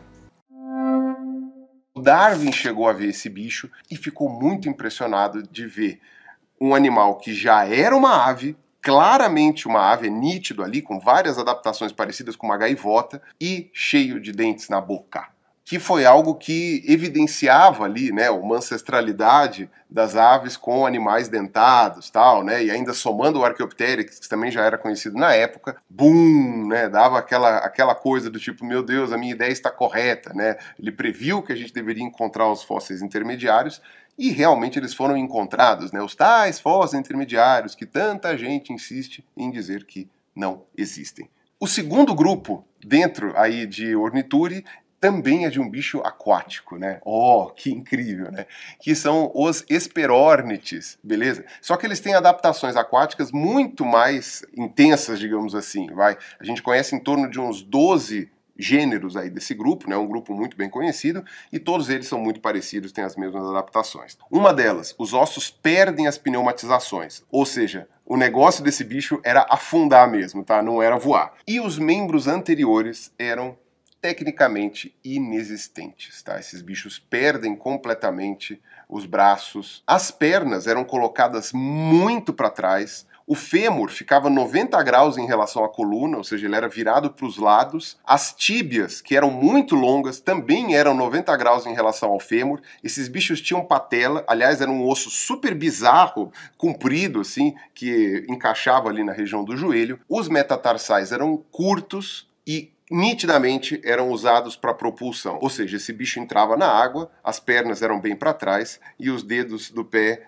Darwin chegou a ver esse bicho e ficou muito impressionado de ver um animal que já era uma ave, claramente uma ave, é nítido ali, com várias adaptações parecidas com uma gaivota, e cheio de dentes na boca. Que foi algo que evidenciava ali, né, uma ancestralidade das aves com animais dentados, tal, né, e ainda somando o Archaeopteryx, que também já era conhecido na época, boom, né, dava aquela coisa do tipo, meu Deus, a minha ideia está correta, né, ele previu que a gente deveria encontrar os fósseis intermediários, e realmente eles foram encontrados, né, os tais fósseis intermediários que tanta gente insiste em dizer que não existem. O segundo grupo, dentro aí de Ornithuri, também é de um bicho aquático, né? Oh, que incrível, né? Que são os Hesperornithes, beleza? Só que eles têm adaptações aquáticas muito mais intensas, digamos assim, vai? A gente conhece em torno de uns 12 gêneros aí desse grupo, né? Um grupo muito bem conhecido, e todos eles são muito parecidos, têm as mesmas adaptações. Uma delas, os ossos perdem as pneumatizações, ou seja, o negócio desse bicho era afundar mesmo, tá? Não era voar. E os membros anteriores eram tecnicamente inexistentes, tá? Esses bichos perdem completamente os braços. As pernas eram colocadas muito para trás. O fêmur ficava 90 graus em relação à coluna, ou seja, ele era virado para os lados. As tíbias, que eram muito longas, também eram 90 graus em relação ao fêmur. Esses bichos tinham patela, aliás, era um osso super bizarro, comprido assim, que encaixava ali na região do joelho. Os metatarsais eram curtos e nitidamente eram usados para propulsão, ou seja, esse bicho entrava na água, as pernas eram bem para trás e os dedos do pé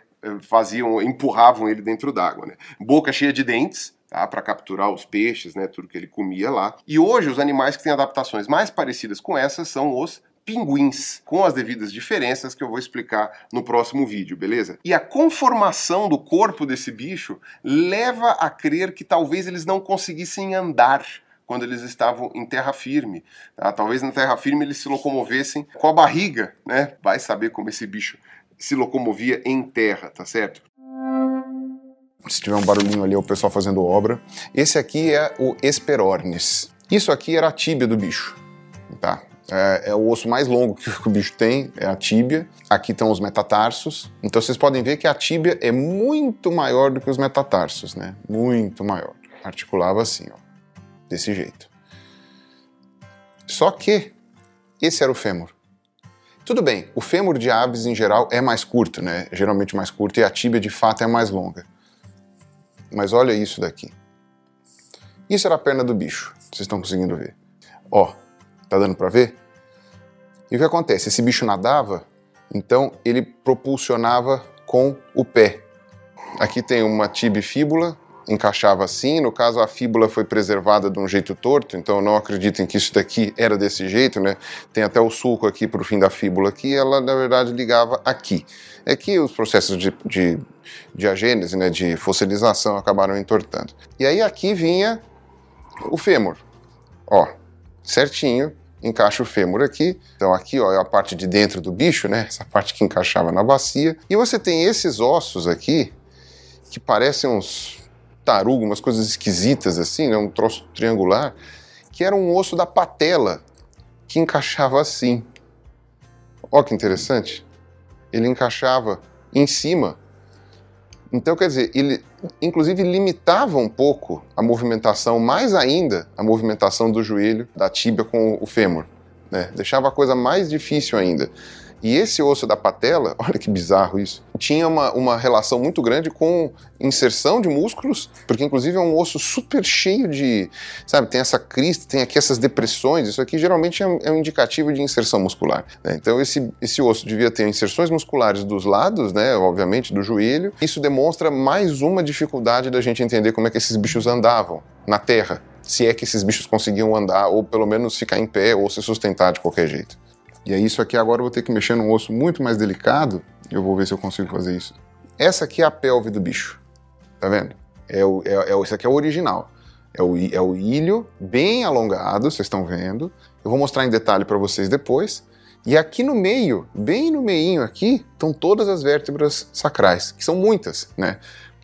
empurravam ele dentro d'água, né? Boca cheia de dentes, tá, para capturar os peixes, né, tudo que ele comia lá. E hoje os animais que têm adaptações mais parecidas com essas são os pinguins, com as devidas diferenças que eu vou explicar no próximo vídeo, beleza? E a conformação do corpo desse bicho leva a crer que talvez eles não conseguissem andar quando eles estavam em terra firme, tá? Talvez na terra firme eles se locomovessem com a barriga, né? Vai saber como esse bicho se locomovia em terra, tá certo? Se tiver um barulhinho ali, é o pessoal fazendo obra. Esse aqui é o Hesperornis. Isso aqui era a tíbia do bicho, tá? É o osso mais longo que o bicho tem, é a tíbia. Aqui estão os metatarsos. Então vocês podem ver que a tíbia é muito maior do que os metatarsos, né? Muito maior. Articulava assim, ó, desse jeito. Só que esse era o fêmur. Tudo bem, o fêmur de aves em geral é mais curto, né? Geralmente mais curto, e a tíbia de fato é mais longa. Mas olha isso daqui. Isso era a perna do bicho. Vocês estão conseguindo ver. Ó, tá dando pra ver? E o que acontece? Esse bicho nadava, então ele propulsionava com o pé. Aqui tem uma tíbia e fíbula, encaixava assim. No caso, a fíbula foi preservada de um jeito torto, então não acreditem que isso daqui era desse jeito, né? Tem até o sulco aqui pro fim da fíbula aqui, ela na verdade ligava aqui. É que os processos de agênese, né, de fossilização, acabaram entortando. E aí aqui vinha o fêmur. Ó, certinho, encaixa o fêmur aqui. Então aqui, ó, é a parte de dentro do bicho, né? Essa parte que encaixava na bacia. E você tem esses ossos aqui, que parecem uns tarugo, umas coisas esquisitas assim, né? Um troço triangular, que era um osso da patela, que encaixava assim. Ó que interessante. Ele encaixava em cima. Então, quer dizer, ele inclusive limitava um pouco a movimentação, mais ainda a movimentação do joelho, da tíbia com o fêmur, né? Deixava a coisa mais difícil ainda. E esse osso da patela, olha que bizarro isso, tinha uma relação muito grande com inserção de músculos, porque inclusive é um osso super cheio de, sabe, tem essa crista, tem aqui essas depressões, isso aqui geralmente é um indicativo de inserção muscular, né? Então esse osso devia ter inserções musculares dos lados, né, obviamente do joelho. Isso demonstra mais uma dificuldade da gente entender como é que esses bichos andavam na terra, se é que esses bichos conseguiam andar, ou pelo menos ficar em pé, ou se sustentar de qualquer jeito. E aí isso aqui agora eu vou ter que mexer num osso muito mais delicado, eu vou ver se eu consigo fazer isso. Essa aqui é a pelve do bicho, tá vendo? Isso aqui é o original. É o ilho bem alongado, vocês estão vendo. Eu vou mostrar em detalhe para vocês depois. E aqui no meio, bem no meinho aqui, estão todas as vértebras sacrais, que são muitas, né?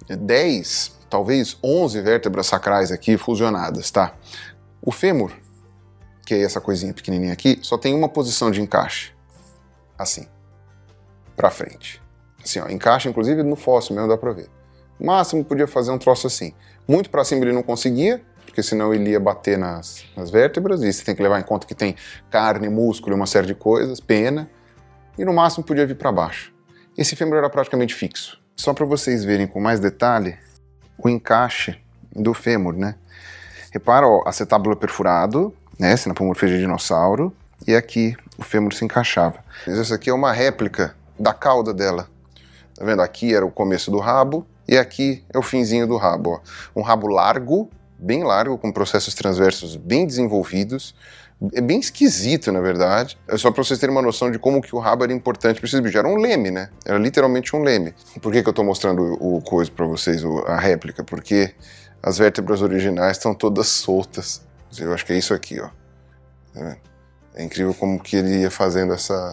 10, talvez 11 vértebras sacrais aqui fusionadas, tá? O fêmur, que é essa coisinha pequenininha aqui, só tem uma posição de encaixe, assim, pra frente. Assim, ó, encaixa inclusive no fóssil mesmo, dá pra ver. No máximo podia fazer um troço assim. Muito pra cima ele não conseguia, porque senão ele ia bater nas vértebras, e você tem que levar em conta que tem carne, músculo e uma série de coisas, pena, e no máximo podia vir pra baixo. Esse fêmur era praticamente fixo. Só pra vocês verem com mais detalhe o encaixe do fêmur, né? Repara, ó, acetábulo perfurado, né, sinapomorfia de dinossauro, e aqui o fêmur se encaixava. Essa aqui é uma réplica da cauda dela. Tá vendo? Aqui era o começo do rabo, e aqui é o finzinho do rabo. Ó. Um rabo largo, bem largo, com processos transversos bem desenvolvidos. É bem esquisito, na verdade. É só para vocês terem uma noção de como que o rabo era importante para esses bichos. Era um leme, né? Era literalmente um leme. Por que eu tô mostrando o coisa para vocês, a réplica? Porque as vértebras originais estão todas soltas. Eu acho que é isso aqui, ó. É incrível como que ele ia fazendo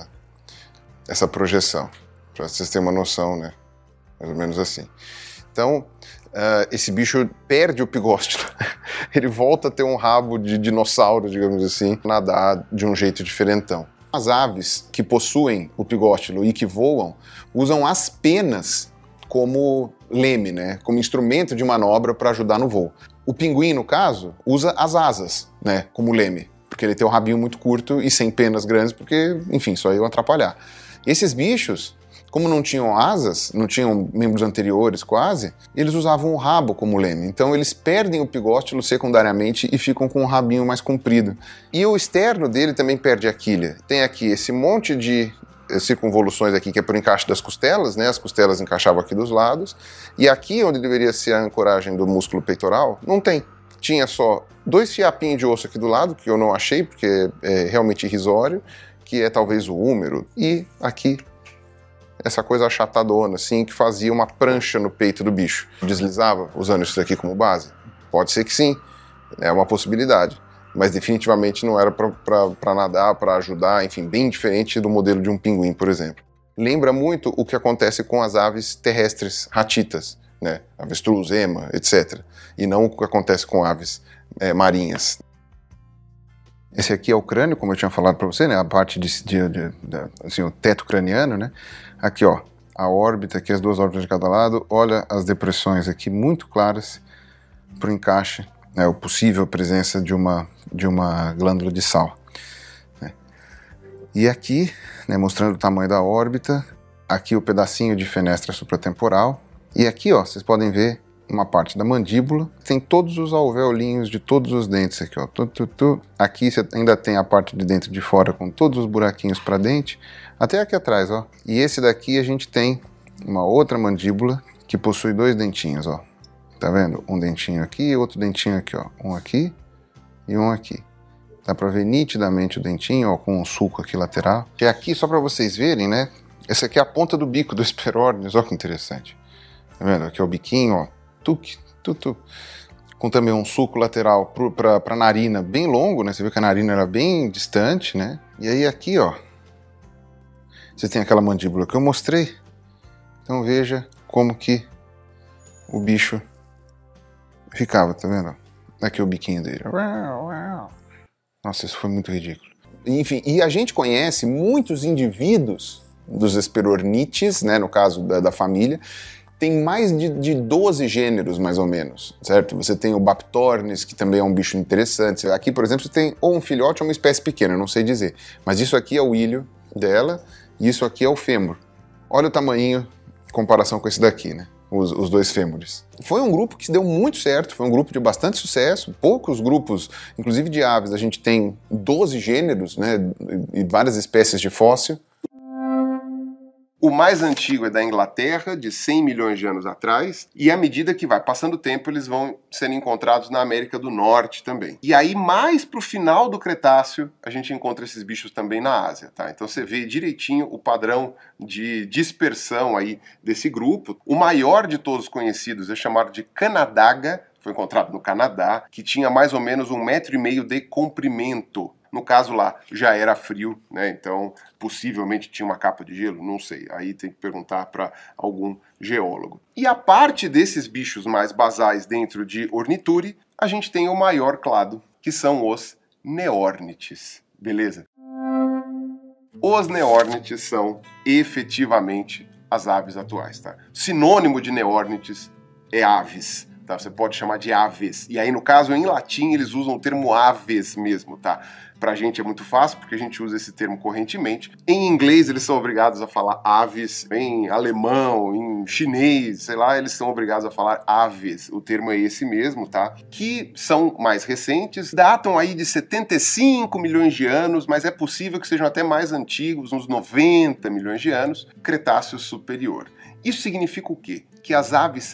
essa projeção, para vocês terem uma noção, né? Mais ou menos assim. Então, esse bicho perde o pigóstilo. Ele volta a ter um rabo de dinossauro, digamos assim, nadar de um jeito diferentão. As aves que possuem o pigóstilo e que voam usam as penas como leme, né? Como instrumento de manobra para ajudar no voo. O pinguim, no caso, usa as asas, né, como leme, porque ele tem um rabinho muito curto e sem penas grandes, porque, enfim, só iam atrapalhar. Esses bichos, como não tinham asas, não tinham membros anteriores quase, eles usavam o rabo como leme. Então eles perdem o pigóstilo secundariamente e ficam com um rabinho mais comprido. E o externo dele também perde a quilha. Tem aqui esse monte de circunvoluções aqui, que é por encaixe das costelas, né? As costelas encaixavam aqui dos lados, e aqui onde deveria ser a ancoragem do músculo peitoral, não tem. Tinha só 2 fiapinhos de osso aqui do lado, que eu não achei, porque é realmente irrisório, que é talvez o húmero, e aqui essa coisa achatadona, assim, que fazia uma prancha no peito do bicho. Deslizava usando isso aqui como base? Pode ser que sim, é uma possibilidade. Mas definitivamente não era para nadar, para ajudar, enfim, bem diferente do modelo de um pinguim, por exemplo. lembra muito o que acontece com as aves terrestres ratitas, né? Avestruz, ema, etc. E não o que acontece com aves marinhas. Esse aqui é o crânio, como eu tinha falado para você, né? A parte assim, o teto craniano, né? Aqui, ó, a órbita, aqui as 2 órbitas de cada lado. Olha as depressões aqui muito claras para o encaixe, né? A possível presença de uma glândula de sal. Né? E aqui, né, mostrando o tamanho da órbita, aqui o pedacinho de fenestra supratemporal. E aqui, ó, vocês podem ver uma parte da mandíbula, tem todos os alveolinhos de todos os dentes aqui, ó. Aqui você ainda tem a parte de dentro e de fora com todos os buraquinhos para dente, até aqui atrás, ó. E esse daqui a gente tem uma outra mandíbula que possui 2 dentinhos, ó. Tá vendo? Um dentinho aqui e outro dentinho aqui, ó. Um aqui e um aqui. Dá para ver nitidamente o dentinho, ó, com um sulco aqui lateral. E aqui, só para vocês verem, né? Essa aqui é a ponta do bico do Hesperornis, ó que interessante. Tá vendo? Aqui é o biquinho, ó. Com também um sulco lateral para a narina bem longo, né? Você vê que a narina era bem distante, né? E aí aqui, ó, você tem aquela mandíbula que eu mostrei. Então veja como que o bicho ficava, tá vendo? Aqui o biquinho dele. Nossa, isso foi muito ridículo. Enfim, e a gente conhece muitos indivíduos dos Hesperornites, né? No caso da família, tem mais de 12 gêneros, mais ou menos, certo? Você tem o Baptornis, que também é um bicho interessante. Aqui, por exemplo, você tem ou um filhote ou uma espécie pequena, não sei dizer. Mas isso aqui é o ilho dela e isso aqui é o fêmur. Olha o tamanhinho em comparação com esse daqui, né? Os 2 fêmures. Foi um grupo que se deu muito certo, foi um grupo de bastante sucesso. Poucos grupos, inclusive de aves, a gente tem 12 gêneros, né? E várias espécies de fóssil. O mais antigo é da Inglaterra, de 100 milhões de anos atrás, e à medida que vai passando o tempo, eles vão sendo encontrados na América do Norte também. E aí, mais pro final do Cretáceo, a gente encontra esses bichos também na Ásia, tá? Então você vê direitinho o padrão de dispersão aí desse grupo. O maior de todos conhecidos é chamado de Canadaga, foi encontrado no Canadá, que tinha mais ou menos 1,5 metro de comprimento. No caso lá, já era frio, né? Então possivelmente tinha uma capa de gelo, não sei. Aí tem que perguntar para algum geólogo. E a parte desses bichos mais basais dentro de Ornithure, a gente tem o maior clado, que são os Neornites, beleza? Os Neornites são efetivamente as aves atuais, tá? Sinônimo de Neornites é aves. Tá? Você pode chamar de aves. E aí, no caso, em latim, eles usam o termo aves mesmo, tá? Pra gente é muito fácil, porque a gente usa esse termo correntemente. Em inglês, eles são obrigados a falar aves. Em alemão, em chinês, sei lá, eles são obrigados a falar aves. O termo é esse mesmo, tá? Que são mais recentes, datam aí de 75 milhões de anos, mas é possível que sejam até mais antigos, uns 90 milhões de anos, Cretáceo superior. Isso significa o quê? Que as aves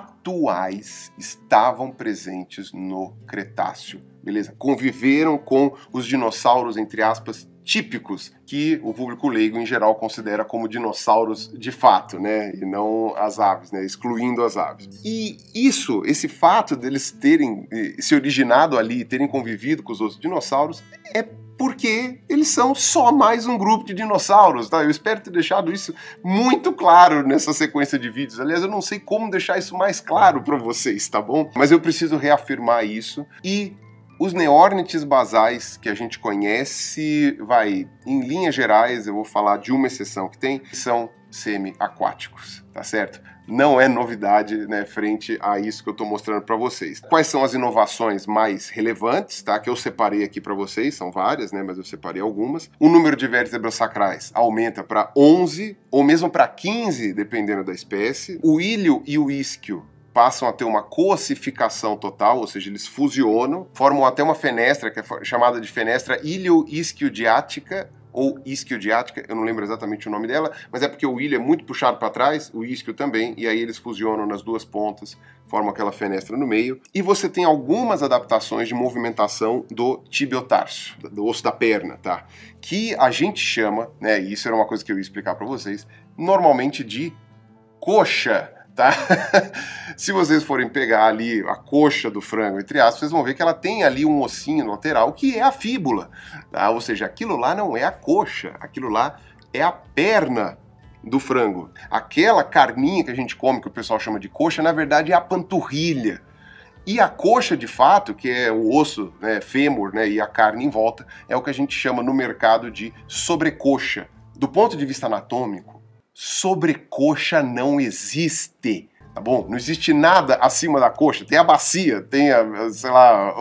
atuais estavam presentes no Cretáceo, beleza? Conviveram com os dinossauros, entre aspas, típicos, que o público leigo em geral considera como dinossauros de fato, né? E não as aves, né? Excluindo as aves. E isso, esse fato deles terem se originado ali, terem convivido com os outros dinossauros, é porque eles são só mais um grupo de dinossauros, tá? Eu espero ter deixado isso muito claro nessa sequência de vídeos. Aliás, eu não sei como deixar isso mais claro para vocês, tá bom? Mas eu preciso reafirmar isso. E os Neornites basais que a gente conhece, em linhas gerais, eu vou falar de uma exceção que tem, são semi-aquáticos, tá certo? Não é novidade, né, frente a isso que eu estou mostrando para vocês. Quais são as inovações mais relevantes, tá? Que eu separei aqui para vocês, são várias, né, mas eu separei algumas. O número de vértebras sacrais aumenta para 11 ou mesmo para 15, dependendo da espécie. O ilho e o isquio passam a ter uma coossificação total, ou seja, eles fusionam, formam até uma fenestra, que é chamada de fenestra ilio-isquiodiática, ou isquiodiática, eu não lembro exatamente o nome dela, mas é porque o ilho é muito puxado para trás, o isquio também, e aí eles fusionam nas duas pontas, formam aquela fenestra no meio. E você tem algumas adaptações de movimentação do tibiotarso, do osso da perna, tá? Que a gente chama, né, e isso era uma coisa que eu ia explicar para vocês, normalmente de coxa, tá? Se vocês forem pegar ali a coxa do frango, entre aspas, vocês vão ver que ela tem ali um ossinho lateral que é a fíbula, tá? Ou seja, aquilo lá não é a coxa, aquilo lá é a perna do frango. Aquela carninha que a gente come, que o pessoal chama de coxa, na verdade é a panturrilha. E a coxa, de fato, que é o osso, né, fêmur, né, e a carne em volta, é o que a gente chama no mercado de sobrecoxa. Do ponto de vista anatômico, sobrecoxa não existe, tá bom? Não existe nada acima da coxa. Tem a bacia, tem sei lá,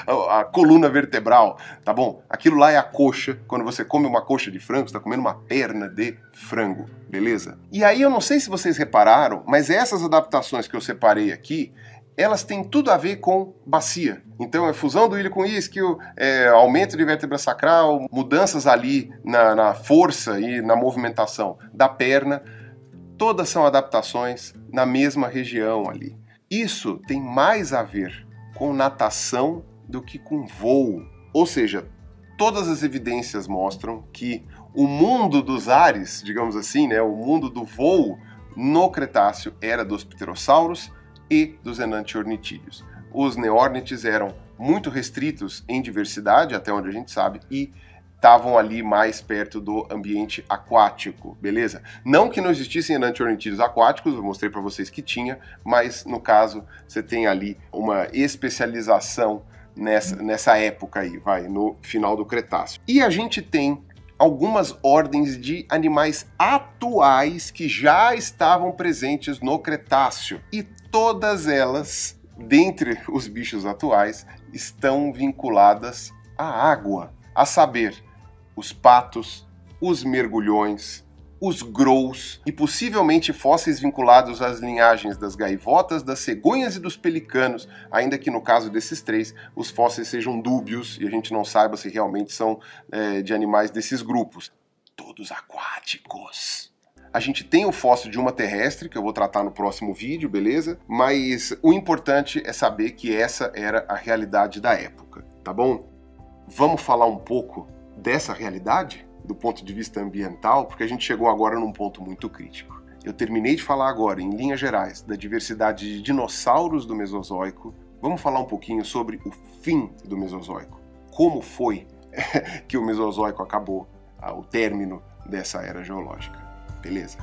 a coluna vertebral, tá bom? Aquilo lá é a coxa. Quando você come uma coxa de frango, você tá comendo uma perna de frango, beleza? E aí eu não sei se vocês repararam, mas essas adaptações que eu separei aqui, elas têm tudo a ver com bacia. Então é fusão do ilho com isquio, aumento de vértebra sacral, mudanças ali na força e na movimentação da perna. Todas são adaptações na mesma região ali. Isso tem mais a ver com natação do que com voo. Ou seja, todas as evidências mostram que o mundo dos ares, digamos assim, né, o mundo do voo no Cretáceo era dos pterossauros e dos enantiornitídeos. Os neórnites eram muito restritos em diversidade, até onde a gente sabe, e estavam ali mais perto do ambiente aquático, beleza? Não que não existissem enantiornitídeos aquáticos, eu mostrei para vocês que tinha, mas no caso você tem ali uma especialização nessa época aí, no final do Cretáceo. E a gente tem algumas ordens de animais atuais que já estavam presentes no Cretáceo. E todas elas, dentre os bichos atuais, estão vinculadas à água. A saber, os patos, os mergulhões, os grous e possivelmente fósseis vinculados às linhagens das gaivotas, das cegonhas e dos pelicanos, ainda que no caso desses três, os fósseis sejam dúbios e a gente não saiba se realmente são de animais desses grupos. Todos aquáticos. A gente tem o fóssil de uma terrestre, que eu vou tratar no próximo vídeo, beleza? Mas o importante é saber que essa era a realidade da época, tá bom? Vamos falar um pouco dessa realidade? Do ponto de vista ambiental, porque a gente chegou agora num ponto muito crítico. Eu terminei de falar agora, em linhas gerais, da diversidade de dinossauros do Mesozoico. Vamos falar um pouquinho sobre o fim do Mesozoico. Como foi que o Mesozoico acabou, o término dessa era geológica. Beleza?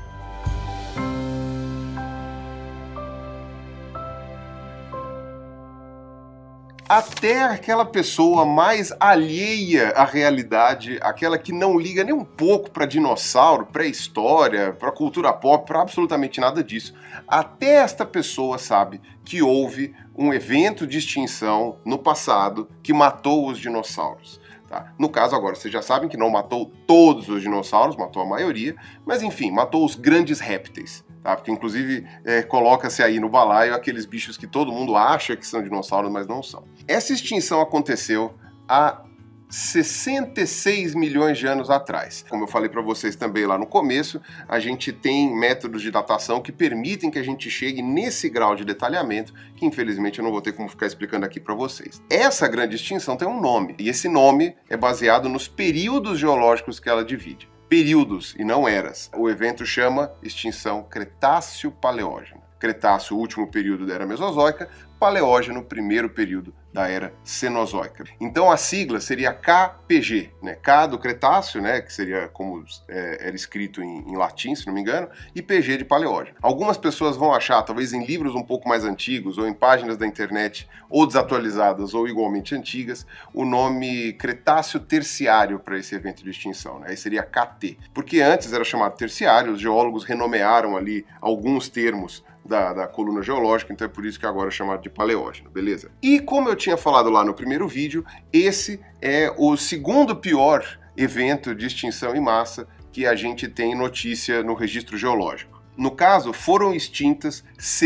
Até aquela pessoa mais alheia à realidade, aquela que não liga nem um pouco para dinossauro, pré-história, para cultura pop, para absolutamente nada disso, até esta pessoa sabe que houve um evento de extinção no passado que matou os dinossauros. Tá? No caso agora, vocês já sabem que não matou todos os dinossauros, matou a maioria, mas enfim, matou os grandes répteis. Tá? Porque inclusive coloca-se aí no balaio aqueles bichos que todo mundo acha que são dinossauros, mas não são. Essa extinção aconteceu há 66 milhões de anos atrás. Como eu falei para vocês também lá no começo, a gente tem métodos de datação que permitem que a gente chegue nesse grau de detalhamento, que infelizmente eu não vou ter como ficar explicando aqui para vocês. Essa grande extinção tem um nome, e esse nome é baseado nos períodos geológicos que ela divide. Períodos e não eras. O evento chama extinção Cretáceo-Paleógena. Cretáceo, o último período da era Mesozoica, Paleógeno, primeiro período da era Cenozoica. Então a sigla seria KPG, né? K do Cretáceo, né? Que seria como era escrito em latim, se não me engano, e PG de Paleógeno. Algumas pessoas vão achar, talvez em livros um pouco mais antigos, ou em páginas da internet, ou desatualizadas, ou igualmente antigas, o nome Cretáceo Terciário para esse evento de extinção, né? Aí seria KT. Porque antes era chamado terciário, os geólogos renomearam ali alguns termos da coluna geológica, então é por isso que agora é chamado de Paleógeno, beleza? E como eu tinha falado lá no primeiro vídeo, esse é o segundo pior evento de extinção em massa que a gente tem notícia no registro geológico. No caso, foram extintas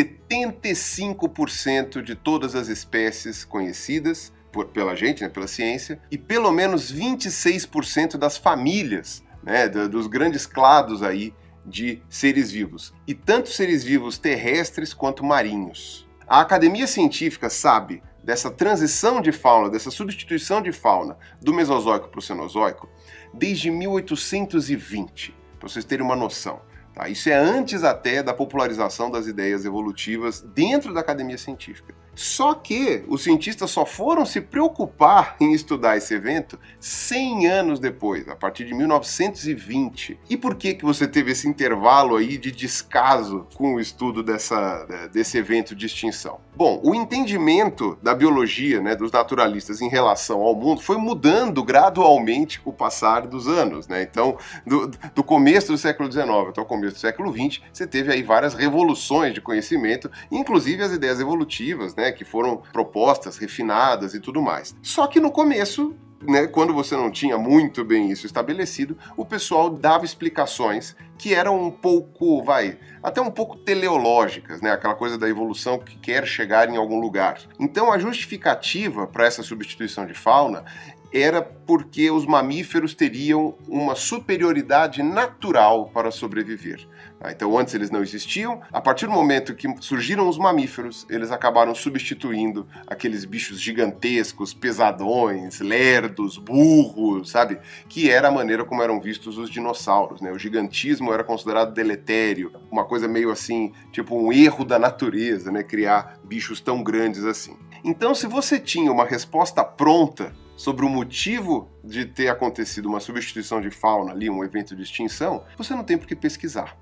75% de todas as espécies conhecidas pela gente, né, pela ciência, e pelo menos 26% das famílias, né, dos grandes clados aí de seres vivos, e tanto seres vivos terrestres quanto marinhos. A academia científica sabe dessa transição de fauna, dessa substituição de fauna do Mesozoico para o Cenozoico desde 1820, para vocês terem uma noção. Tá? Isso é antes até da popularização das ideias evolutivas dentro da academia científica. Só que os cientistas só foram se preocupar em estudar esse evento 100 anos depois, a partir de 1920. E por que você teve esse intervalo aí de descaso com o estudo desse evento de extinção? Bom, o entendimento da biologia, né, dos naturalistas em relação ao mundo foi mudando gradualmente com o passar dos anos, né? Então, do começo do século XIX até o começo do século XX, você teve aí várias revoluções de conhecimento, inclusive as ideias evolutivas, né, que foram propostas, refinadas e tudo mais. Só que no começo, né, quando você não tinha muito bem isso estabelecido, o pessoal dava explicações que eram um pouco, até um pouco teleológicas, né, aquela coisa da evolução que quer chegar em algum lugar. Então a justificativa para essa substituição de fauna era porque os mamíferos teriam uma superioridade natural para sobreviver. Então antes eles não existiam, a partir do momento que surgiram os mamíferos, eles acabaram substituindo aqueles bichos gigantescos, pesadões, lerdos, burros, sabe? Que era a maneira como eram vistos os dinossauros, né? O gigantismo era considerado deletério, uma coisa meio assim, tipo um erro da natureza, né? Criar bichos tão grandes assim. Então se você tinha uma resposta pronta sobre o motivo de ter acontecido uma substituição de fauna ali, um evento de extinção, você não tem por que pesquisar.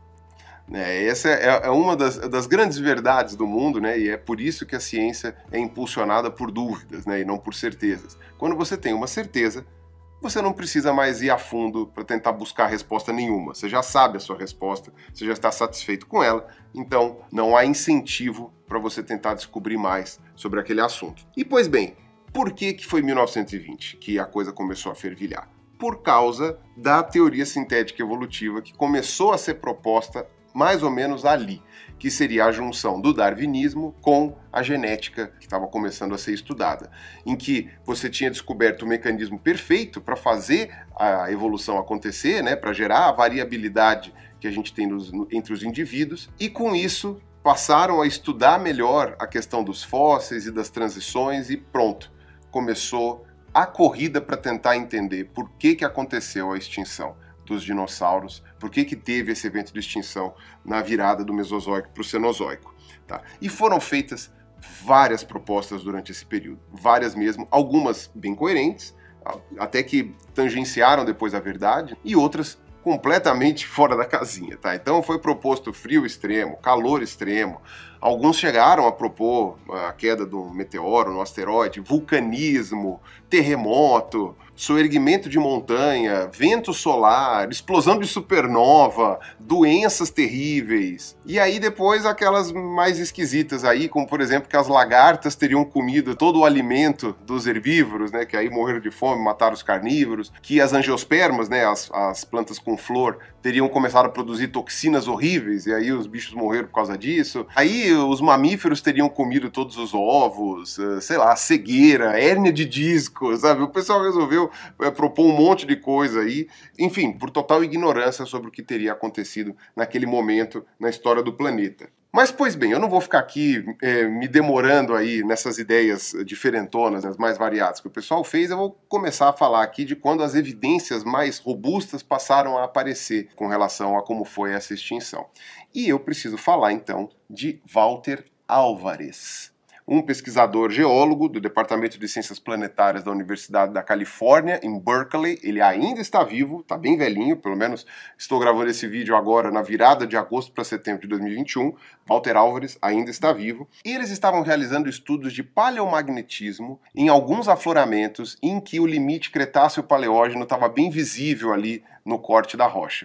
Essa é uma das grandes verdades do mundo, né? E é por isso que a ciência é impulsionada por dúvidas, né? E não por certezas. Quando você tem uma certeza, você não precisa mais ir a fundo para tentar buscar resposta nenhuma. Você já sabe a sua resposta, você já está satisfeito com ela, então não há incentivo para você tentar descobrir mais sobre aquele assunto. E pois bem, por que foi 1920 que a coisa começou a fervilhar? Por causa da teoria sintética evolutiva que começou a ser proposta mais ou menos ali, que seria a junção do darwinismo com a genética que estava começando a ser estudada, em que você tinha descoberto o mecanismo perfeito para fazer a evolução acontecer, né, para gerar a variabilidade que a gente tem entre os indivíduos, e com isso passaram a estudar melhor a questão dos fósseis e das transições e pronto. Começou a corrida para tentar entender por que aconteceu a extinção dos dinossauros, por que teve esse evento de extinção na virada do Mesozoico para o Cenozoico. Tá? E foram feitas várias propostas durante esse período, várias mesmo, algumas bem coerentes, até que tangenciaram depois a verdade, e outras completamente fora da casinha, tá? Então foi proposto frio extremo, calor extremo, alguns chegaram a propor a queda do meteoro no asteroide, vulcanismo, terremoto, soerguimento de montanha, vento solar, explosão de supernova, doenças terríveis. E aí depois aquelas mais esquisitas aí, como por exemplo que as lagartas teriam comido todo o alimento dos herbívoros, né, que aí morreram de fome, mataram os carnívoros, que as angiospermas, né, as plantas com flor, teriam começado a produzir toxinas horríveis, e aí os bichos morreram por causa disso. Aí os mamíferos teriam comido todos os ovos, sei lá, cegueira, hérnia de disco, sabe? O pessoal resolveu propor um monte de coisa aí, enfim, por total ignorância sobre o que teria acontecido naquele momento na história do planeta. Mas, pois bem, eu não vou ficar aqui me demorando aí nessas ideias diferentonas, as mais variadas que o pessoal fez. Eu vou começar a falar aqui de quando as evidências mais robustas passaram a aparecer com relação a como foi essa extinção. E eu preciso falar, então, de Walter Álvares, um pesquisador geólogo do Departamento de Ciências Planetárias da Universidade da Califórnia, em Berkeley. Ele ainda está vivo, está bem velhinho, pelo menos estou gravando esse vídeo agora na virada de agosto para setembro de 2021. Walter Álvares ainda está vivo. E eles estavam realizando estudos de paleomagnetismo em alguns afloramentos em que o limite Cretáceo-Paleógeno estava bem visível ali no corte da rocha.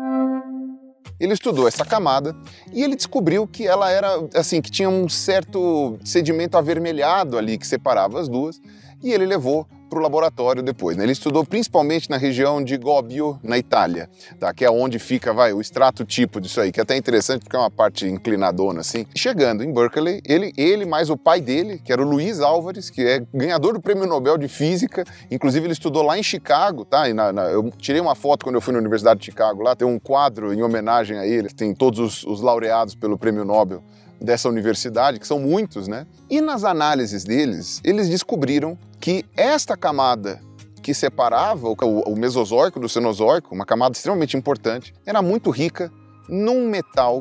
Ele estudou essa camada e ele descobriu que ela era, assim, que tinha um certo sedimento avermelhado ali que separava as duas, e ele levou para o laboratório depois, né? Ele estudou principalmente na região de Gubbio, na Itália, tá? Que é onde fica, o extrato tipo disso aí, que é até interessante porque é uma parte inclinadona assim. Chegando em Berkeley, ele mais o pai dele, que era o Luiz Álvares, que é ganhador do Prêmio Nobel de Física, inclusive ele estudou lá em Chicago, tá? Eu tirei uma foto quando eu fui na Universidade de Chicago, lá tem um quadro em homenagem a ele, tem todos os laureados pelo Prêmio Nobel dessa universidade, que são muitos, né? E nas análises deles, eles descobriram que esta camada que separava o Mesozoico do Cenozoico, uma camada extremamente importante, era muito rica num metal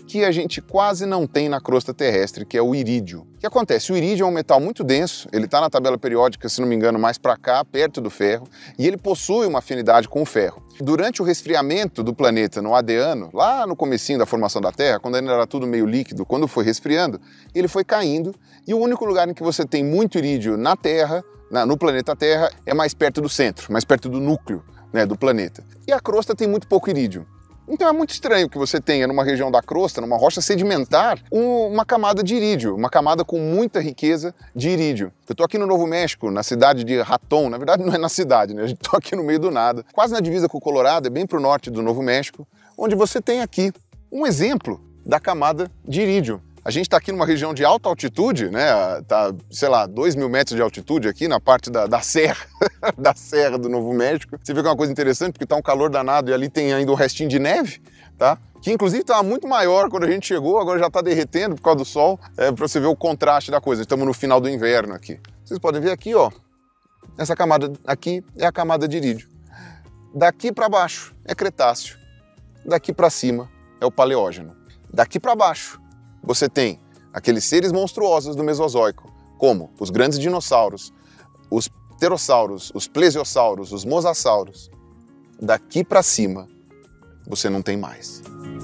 que a gente quase não tem na crosta terrestre, que é o irídio. O que acontece? O irídio é um metal muito denso, ele está na tabela periódica, se não me engano, mais para cá, perto do ferro, e ele possui uma afinidade com o ferro. Durante o resfriamento do planeta no Adeano, lá no comecinho da formação da Terra, quando ainda era tudo meio líquido, quando foi resfriando, ele foi caindo, e o único lugar em que você tem muito irídio na Terra, no planeta Terra, é mais perto do centro, mais perto do núcleo, né, do planeta. E a crosta tem muito pouco irídio. Então é muito estranho que você tenha numa região da crosta, numa rocha sedimentar, uma camada de irídio, uma camada com muita riqueza de irídio. Eu estou aqui no Novo México, na cidade de Raton, na verdade não é na cidade, né? A gente está aqui no meio do nada, quase na divisa com o Colorado, é bem para o norte do Novo México, onde você tem aqui um exemplo da camada de irídio. A gente está aqui numa região de alta altitude, né? Tá, sei lá, 2.000 metros de altitude aqui na parte da serra, da serra do Novo México. Você vê que é uma coisa interessante, porque tá um calor danado e ali tem ainda um restinho de neve, tá? Que inclusive estava muito maior quando a gente chegou, agora já está derretendo por causa do sol, para você ver o contraste da coisa. Estamos no final do inverno aqui. Vocês podem ver aqui, ó, essa camada aqui é a camada de irídio. Daqui para baixo é Cretáceo, daqui para cima é o Paleógeno. Daqui para baixo você tem aqueles seres monstruosos do Mesozoico, como os grandes dinossauros, os pterossauros, os plesiosauros, os mosasauros. Daqui para cima, você não tem mais.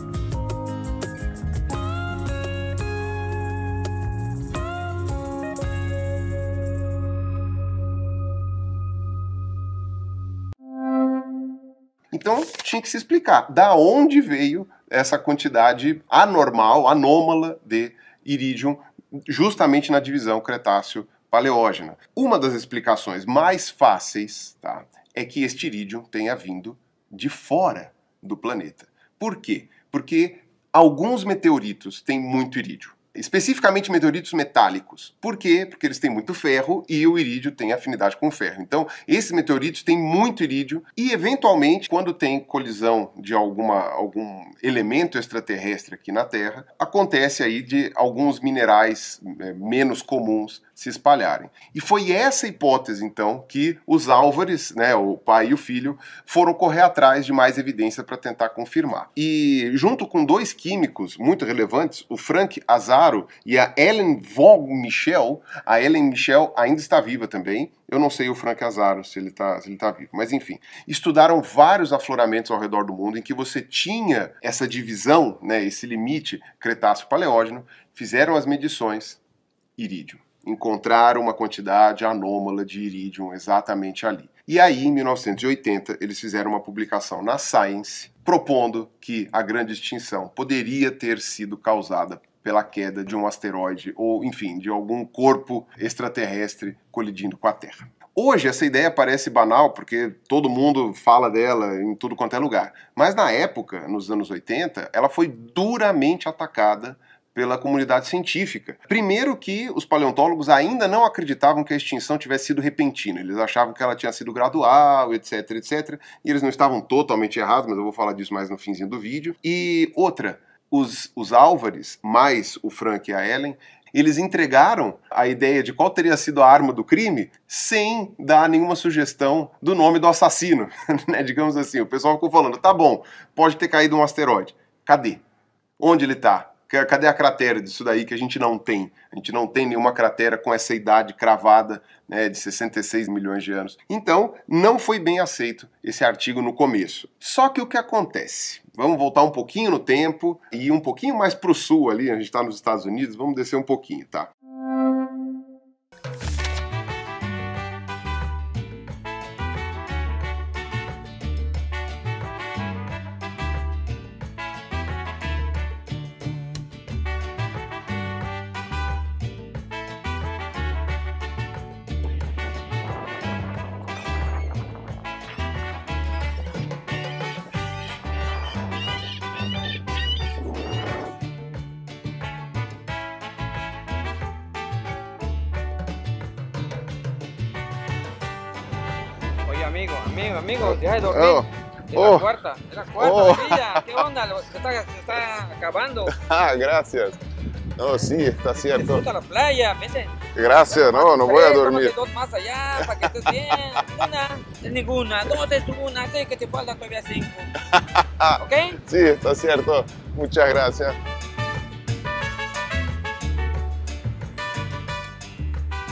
Então tinha que se explicar da onde veio essa quantidade anormal, anômala de irídio, justamente na divisão Cretáceo-Paleógena. Uma das explicações mais fáceis, tá, é que este irídio tenha vindo de fora do planeta. Por quê? Porque alguns meteoritos têm muito irídio. Especificamente meteoritos metálicos. Por quê? Porque eles têm muito ferro e o irídio tem afinidade com o ferro. Então, esses meteoritos têm muito irídio e, eventualmente, quando tem colisão de algum elemento extraterrestre aqui na Terra, acontece aí de alguns minerais menos comuns se espalharem. E foi essa hipótese, então, que os Álvares, né, o pai e o filho, foram correr atrás de mais evidência para tentar confirmar. E, junto com dois químicos muito relevantes, o Frank Azzaro e a Ellen Vogt Michel, a Ellen Michel ainda está viva também, eu não sei o Frank Azzaro se ele tá vivo, mas enfim, estudaram vários afloramentos ao redor do mundo em que você tinha essa divisão, né, esse limite Cretáceo-Paleógeno, fizeram as medições, irídio. Encontraram uma quantidade anômala de irídio exatamente ali. E aí, em 1980, eles fizeram uma publicação na Science propondo que a grande extinção poderia ter sido causada pela queda de um asteroide ou, enfim, de algum corpo extraterrestre colidindo com a Terra. Hoje essa ideia parece banal porque todo mundo fala dela em tudo quanto é lugar. Mas na época, nos anos 80, ela foi duramente atacada pela comunidade científica. Primeiro que os paleontólogos ainda não acreditavam que a extinção tivesse sido repentina. Eles achavam que ela tinha sido gradual, etc, etc. E eles não estavam totalmente errados, mas eu vou falar disso mais no finzinho do vídeo. E outra, os Álvares, mais o Frank e a Ellen, eles entregaram a ideia de qual teria sido a arma do crime sem dar nenhuma sugestão do nome do assassino. Né? Digamos assim, o pessoal ficou falando, tá bom, pode ter caído um asteroide. Cadê? Onde ele está? Cadê a cratera disso daí que a gente não tem? A gente não tem nenhuma cratera com essa idade cravada, né, de 66 milhões de anos. Então, não foi bem aceito esse artigo no começo. Só que o que acontece? Vamos voltar um pouquinho no tempo e ir um pouquinho mais para o sul ali, a gente está nos Estados Unidos, vamos descer um pouquinho, tá? Amigo, deja de dormir. Es la cuarta vida. ¿Qué onda? Se está acabando. Ah, gracias. No, sí, está cierto. Disfruta la playa, vete. Gracias, no voy a dormir. Dos más allá para que estés bien. Una, es ninguna. Dos es una, sé que te faltan todavía 5. ¿Ok? Sí, está cierto. Muchas gracias.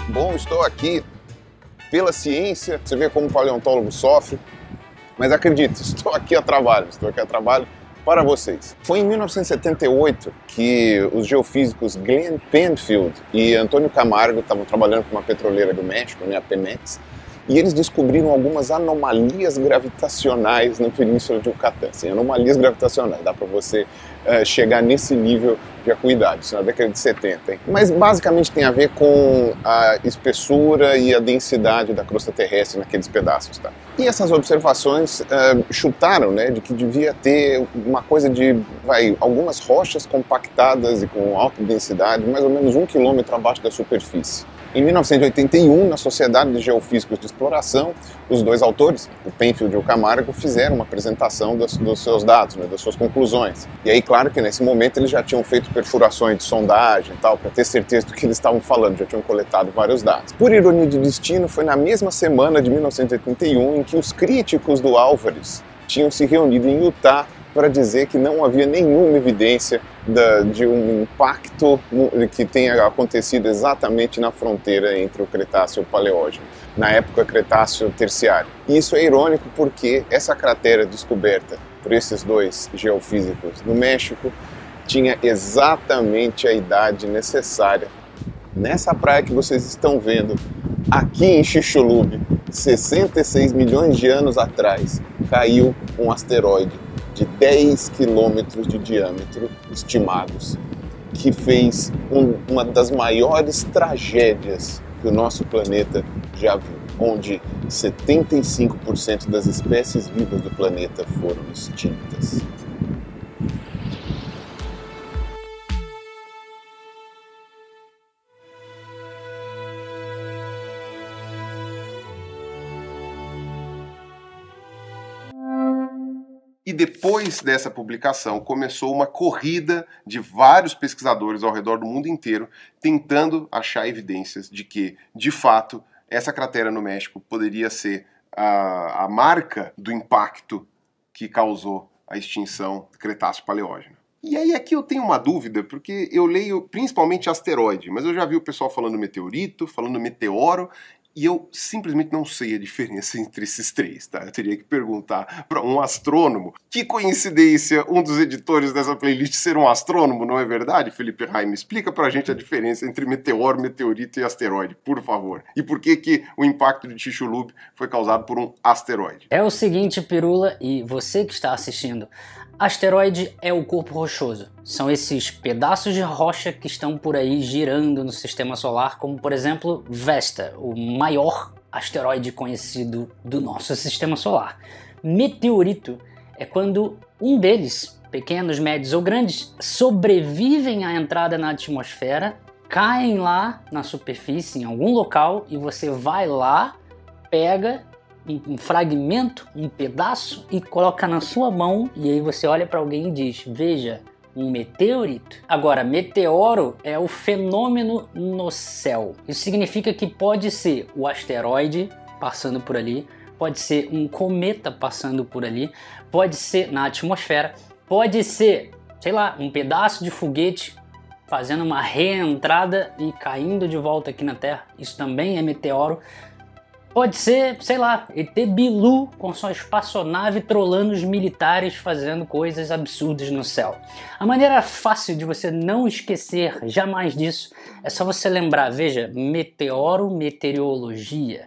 bom, estou aqui pela ciência, você vê como o paleontólogo sofre, mas acredite, estou aqui a trabalho para vocês. Foi em 1978 que os geofísicos Glenn Penfield e Antônio Camargo estavam trabalhando com uma petroleira do México, né, a Pemex, e eles descobriram algumas anomalias gravitacionais na Península de Yucatán. Sim, anomalias gravitacionais, dá para você chegar nesse nível de acuidade, isso na década de 70. Hein? Mas basicamente tem a ver com a espessura e a densidade da crosta terrestre naqueles pedaços. Tá? E essas observações chutaram, né, de que devia ter uma coisa de algumas rochas compactadas e com alta densidade, mais ou menos 1 quilômetro abaixo da superfície. Em 1981, na Sociedade de Geofísicos de Exploração, os dois autores, o Penfield e o Camargo, fizeram uma apresentação dos seus dados, né, das suas conclusões. E aí, claro que nesse momento eles já tinham feito perfurações de sondagem e tal, para ter certeza do que eles estavam falando, já tinham coletado vários dados. Por ironia de destino, foi na mesma semana de 1981 em que os críticos do Álvares tinham se reunido em Utah para dizer que não havia nenhuma evidência de um impacto que tenha acontecido exatamente na fronteira entre o Cretáceo e o Paleógeno, na época Cretáceo Terciário. E isso é irônico porque essa cratera descoberta por esses dois geofísicos no México tinha exatamente a idade necessária. Nessa praia que vocês estão vendo, aqui em Chicxulub, 66 milhões de anos atrás, caiu um asteroide de 10 quilômetros de diâmetro estimados, que fez uma das maiores tragédias que o nosso planeta já viu, onde 75% das espécies vivas do planeta foram extintas. E depois dessa publicação começou uma corrida de vários pesquisadores ao redor do mundo inteiro tentando achar evidências de que, de fato, essa cratera no México poderia ser a marca do impacto que causou a extinção Cretáceo-Paleógeno. E aí aqui eu tenho uma dúvida, porque eu leio principalmente asteroide, mas eu já vi o pessoal falando meteorito, falando meteoro, e eu simplesmente não sei a diferença entre esses três, tá? Eu teria que perguntar para um astrônomo. Que coincidência um dos editores dessa playlist ser um astrônomo, não é verdade, Felipe Raime? Explica pra gente a diferença entre meteoro, meteorito e asteroide, por favor. E por que o impacto de Chicxulub foi causado por um asteroide? É o seguinte, Pirula, e você que está assistindo. Asteroide é o corpo rochoso. São esses pedaços de rocha que estão por aí girando no sistema solar, como por exemplo Vesta, o maior asteroide conhecido do nosso sistema solar. Meteorito é quando um deles, pequenos, médios ou grandes, sobrevivem à entrada na atmosfera, caem lá na superfície, em algum local, e você vai lá, pega um fragmento, um pedaço e coloca na sua mão, e aí você olha para alguém e diz: veja, um meteorito. Agora, meteoro é o fenômeno no céu. Isso significa que pode ser o asteroide passando por ali, pode ser um cometa passando por ali, pode ser na atmosfera, pode ser, sei lá, um pedaço de foguete fazendo uma reentrada e caindo de volta aqui na Terra. Isso também é meteoro. Pode ser, sei lá, ET Bilu com sua espaçonave trolando os militares fazendo coisas absurdas no céu. A maneira fácil de você não esquecer jamais disso é só você lembrar, veja, meteoro, meteorologia.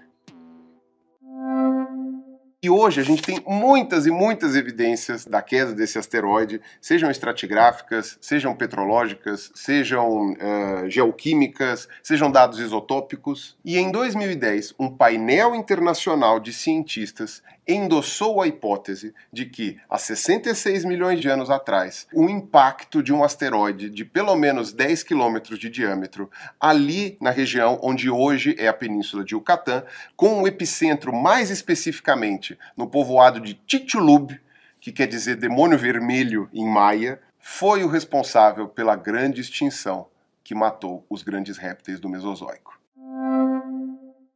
E hoje a gente tem muitas e muitas evidências da queda desse asteroide, sejam estratigráficas, sejam petrológicas, sejam geoquímicas, sejam dados isotópicos. E em 2010, um painel internacional de cientistas endossou a hipótese de que, há 66 milhões de anos atrás, o impacto de um asteroide de pelo menos 10 quilômetros de diâmetro, ali na região onde hoje é a Península de Yucatán, com o epicentro mais especificamente no povoado de Chicxulub, que quer dizer demônio vermelho em maia, foi o responsável pela grande extinção que matou os grandes répteis do Mesozoico.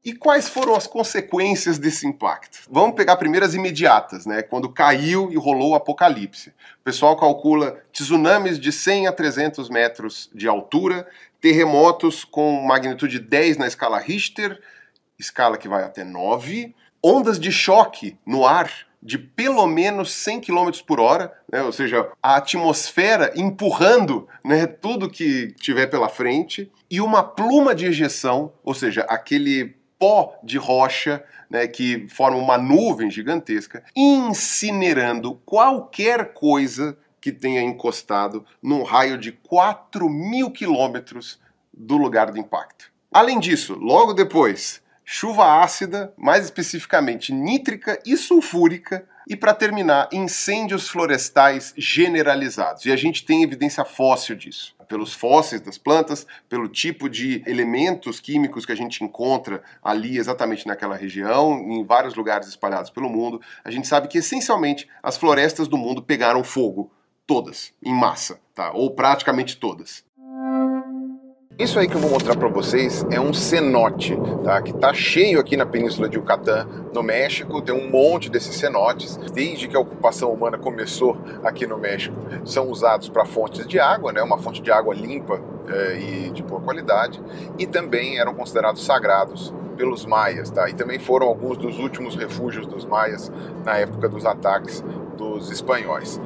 E quais foram as consequências desse impacto? Vamos pegar primeiro as imediatas, né? Quando caiu e rolou o apocalipse. O pessoal calcula tsunamis de 100 a 300 metros de altura, terremotos com magnitude 10 na escala Richter, escala que vai até 9, ondas de choque no ar de pelo menos 100 km por hora, né? Ou seja, a atmosfera empurrando, né, tudo que tiver pela frente, e uma pluma de ejeção, ou seja, aquele pó de rocha, né, que forma uma nuvem gigantesca, incinerando qualquer coisa que tenha encostado num raio de 4.000 quilômetros do lugar do impacto. Além disso, logo depois, chuva ácida, mais especificamente nítrica e sulfúrica, e para terminar, incêndios florestais generalizados. E a gente tem evidência fóssil disso. Pelos fósseis das plantas, pelo tipo de elementos químicos que a gente encontra ali exatamente naquela região, em vários lugares espalhados pelo mundo, a gente sabe que essencialmente as florestas do mundo pegaram fogo, todas, em massa, tá? Ou praticamente todas. Isso aí que eu vou mostrar para vocês é um cenote, tá? Que está cheio aqui na Península de Yucatán, no México. Tem um monte desses cenotes. Desde que a ocupação humana começou aqui no México, são usados para fontes de água, né? Uma fonte de água limpa e de boa qualidade. E também eram considerados sagrados pelos maias, tá? E também foram alguns dos últimos refúgios dos maias na época dos ataques dos espanhóis.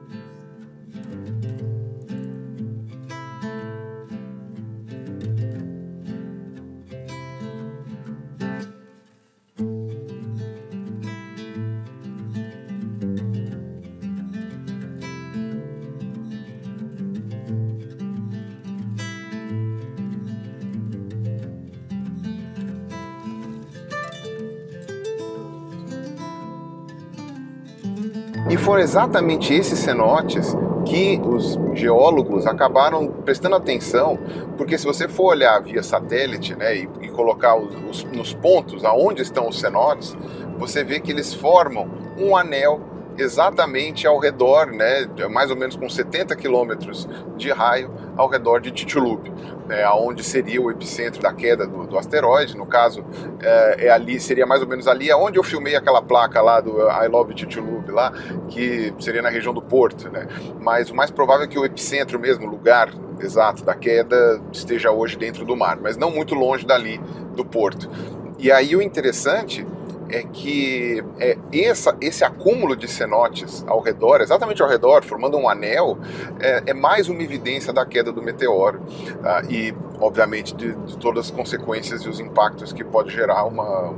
E foram exatamente esses cenotes que os geólogos acabaram prestando atenção, porque se você for olhar via satélite, né, e colocar nos pontos aonde estão os cenotes, você vê que eles formam um anel exatamente ao redor, né, mais ou menos com 70 quilômetros de raio ao redor de Chicxulub, né, onde seria o epicentro da queda do asteroide. No caso, ali, seria mais ou menos ali onde eu filmei aquela placa lá do I Love Chicxulub lá, que seria na região do Porto, né? Mas o mais provável é que o epicentro mesmo, o lugar exato da queda, esteja hoje dentro do mar, mas não muito longe dali do Porto. E aí o interessante é que esse acúmulo de cenotes ao redor, exatamente ao redor, formando um anel, é mais uma evidência da queda do meteoro, tá? E, obviamente, de todas as consequências e os impactos que pode gerar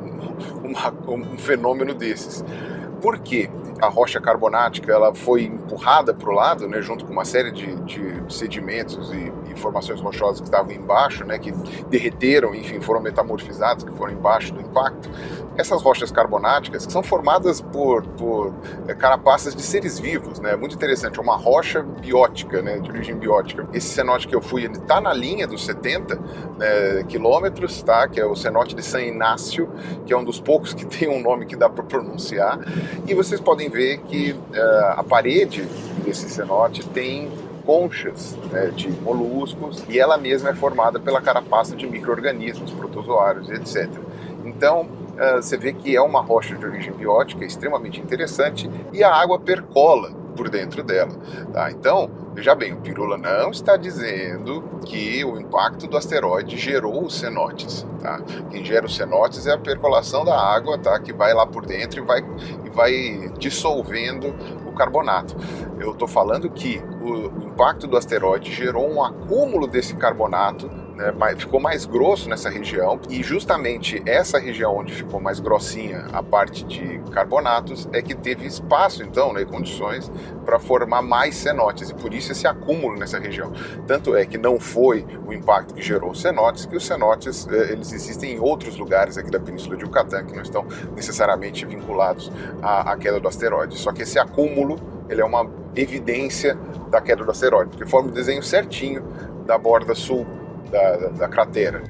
um fenômeno desses. Por quê? A rocha carbonática ela foi empurrada para o lado, né, junto com uma série de sedimentos e formações rochosas que estavam embaixo, né, que derreteram, enfim, foram metamorfizadas, que foram embaixo do impacto. Essas rochas carbonáticas que são formadas por carapaças de seres vivos, né, muito interessante, é uma rocha biótica, né, de origem biótica. Esse cenote que eu fui, ele está na linha dos 70 quilômetros, tá, que é o cenote de San Inácio, que é um dos poucos que tem um nome que dá para pronunciar, e vocês podem ver que a parede desse cenote tem conchas, né, de moluscos, e ela mesma é formada pela carapaça de micro-organismos, protozoários, etc. Então, você vê que é uma rocha de origem biótica extremamente interessante e a água percola por dentro dela, tá? Então, veja bem, o Pirula não está dizendo que o impacto do asteroide gerou os cenotes, tá? Quem gera os cenotes é a percolação da água, tá? Que vai lá por dentro e vai dissolvendo o carbonato. Eu estou falando que o impacto do asteroide gerou um acúmulo desse carbonato, né, ficou mais grosso nessa região, e justamente essa região onde ficou mais grossinha a parte de carbonatos é que teve espaço, então, né, condições para formar mais cenotes, e por isso esse acúmulo nessa região. Tanto é que não foi o impacto que gerou os cenotes, que os cenotes eles existem em outros lugares aqui da Península de Yucatán, que não estão necessariamente vinculados à queda do asteroide. Só que esse acúmulo ele é uma evidência da queda do asteroide, porque forma o desenho certinho da borda sul da cratera.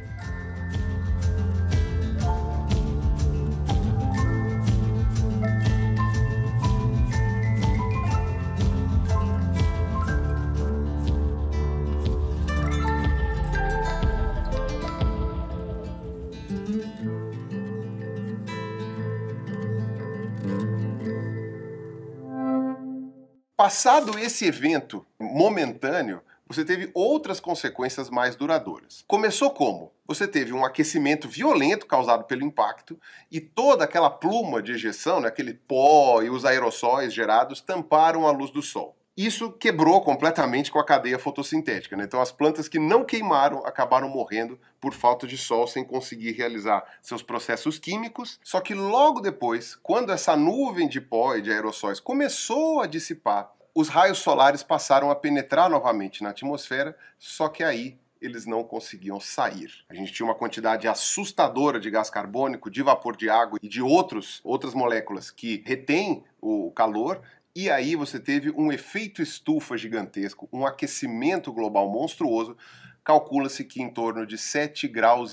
Passado esse evento momentâneo, você teve outras consequências mais duradouras. Começou como? Você teve um aquecimento violento causado pelo impacto e toda aquela pluma de ejeção, né, aquele pó e os aerossóis gerados tamparam a luz do sol. Isso quebrou completamente com a cadeia fotossintética, né? Então as plantas que não queimaram acabaram morrendo por falta de sol, sem conseguir realizar seus processos químicos. Só que logo depois, quando essa nuvem de pó e de aerossóis começou a dissipar, os raios solares passaram a penetrar novamente na atmosfera, só que aí eles não conseguiam sair. A gente tinha uma quantidade assustadora de gás carbônico, de vapor de água e de outras moléculas que retêm o calor. E aí você teve um efeito estufa gigantesco, um aquecimento global monstruoso, calcula-se que em torno de 7,5 graus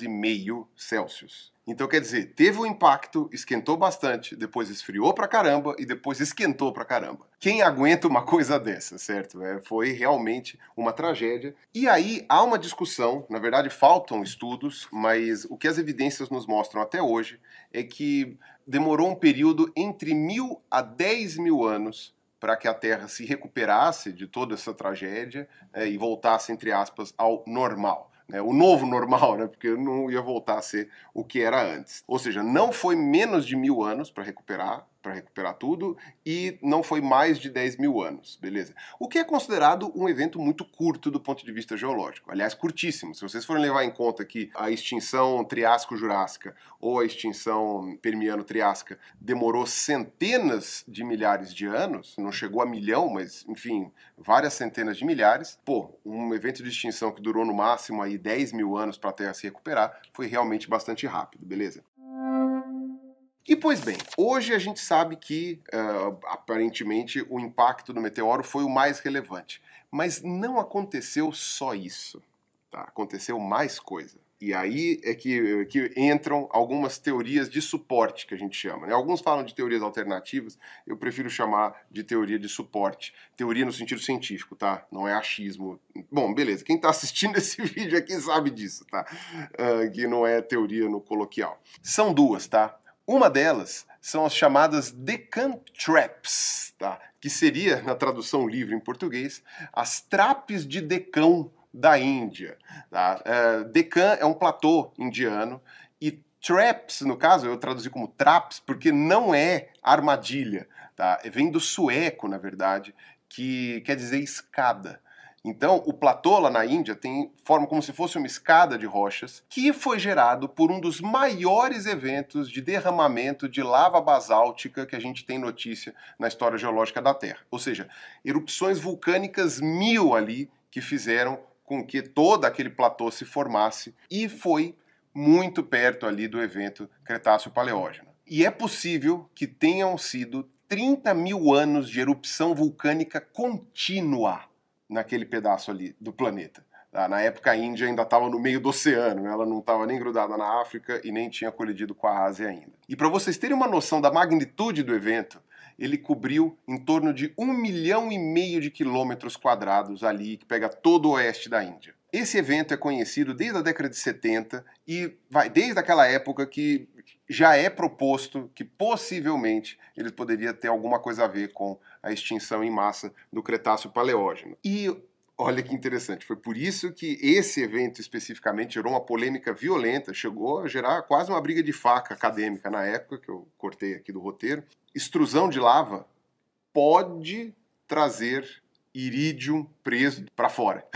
Celsius. Então quer dizer, teve um impacto, esquentou bastante, depois esfriou pra caramba e depois esquentou pra caramba. Quem aguenta uma coisa dessa, certo? Foi realmente uma tragédia. E aí há uma discussão, na verdade faltam estudos, mas o que as evidências nos mostram até hoje é que demorou um período entre 1.000 a 10.000 anos para que a Terra se recuperasse de toda essa tragédia e voltasse, entre aspas, ao normal. O novo normal, né? Porque não ia voltar a ser o que era antes. Ou seja, não foi menos de 1.000 anos para recuperar tudo, e não foi mais de 10.000 anos, beleza? O que é considerado um evento muito curto do ponto de vista geológico. Aliás, curtíssimo. Se vocês forem levar em conta que a extinção Triássico-Jurássica ou a extinção Permiano-Triássica demorou centenas de milhares de anos, não chegou a 1.000.000, mas, enfim, várias centenas de milhares, um evento de extinção que durou no máximo aí 10.000 anos para a Terra se recuperar, foi realmente bastante rápido, beleza? E pois bem, hoje a gente sabe que aparentemente o impacto do meteoro foi o mais relevante, mas não aconteceu só isso, tá? Aconteceu mais coisa. E aí é que entram algumas teorias de suporte, que a gente chama, né? Alguns falam de teorias alternativas, eu prefiro chamar de teoria de suporte. Teoria no sentido científico, tá? Não é achismo. Bom, beleza, quem tá assistindo esse vídeo aqui sabe disso, tá? Que não é teoria no coloquial. São duas, tá? Uma delas são as chamadas Deccan Traps, tá? Que seria, na tradução livre em português, as trapes de Deccan da Índia. Tá? Deccan é um platô indiano e traps, no caso, eu traduzi como traps porque não é armadilha. Tá? Vem do sueco, na verdade, que quer dizer escada. Então, o platô lá na Índia forma como se fosse uma escada de rochas que foi gerado por um dos maiores eventos de derramamento de lava basáltica que a gente tem notícia na história geológica da Terra. Ou seja, erupções vulcânicas 1000 ali que fizeram com que todo aquele platô se formasse e foi muito perto ali do evento Cretáceo-Paleógeno. E é possível que tenham sido 30.000 anos de erupção vulcânica contínua naquele pedaço ali do planeta. Na época a Índia ainda estava no meio do oceano, ela não estava nem grudada na África e nem tinha colidido com a Ásia ainda. E para vocês terem uma noção da magnitude do evento, ele cobriu em torno de 1,5 milhão de quilômetros quadrados ali, que pega todo o oeste da Índia. Esse evento é conhecido desde a década de 70 e vai desde aquela época que já é proposto que possivelmente ele poderia ter alguma coisa a ver com a extinção em massa do Cretáceo-Paleógeno. E olha que interessante, foi por isso que esse evento especificamente gerou uma polêmica violenta, chegou a gerar quase uma briga de faca acadêmica na época, que eu cortei aqui do roteiro. Extrusão de lava pode trazer irídio preso para fora.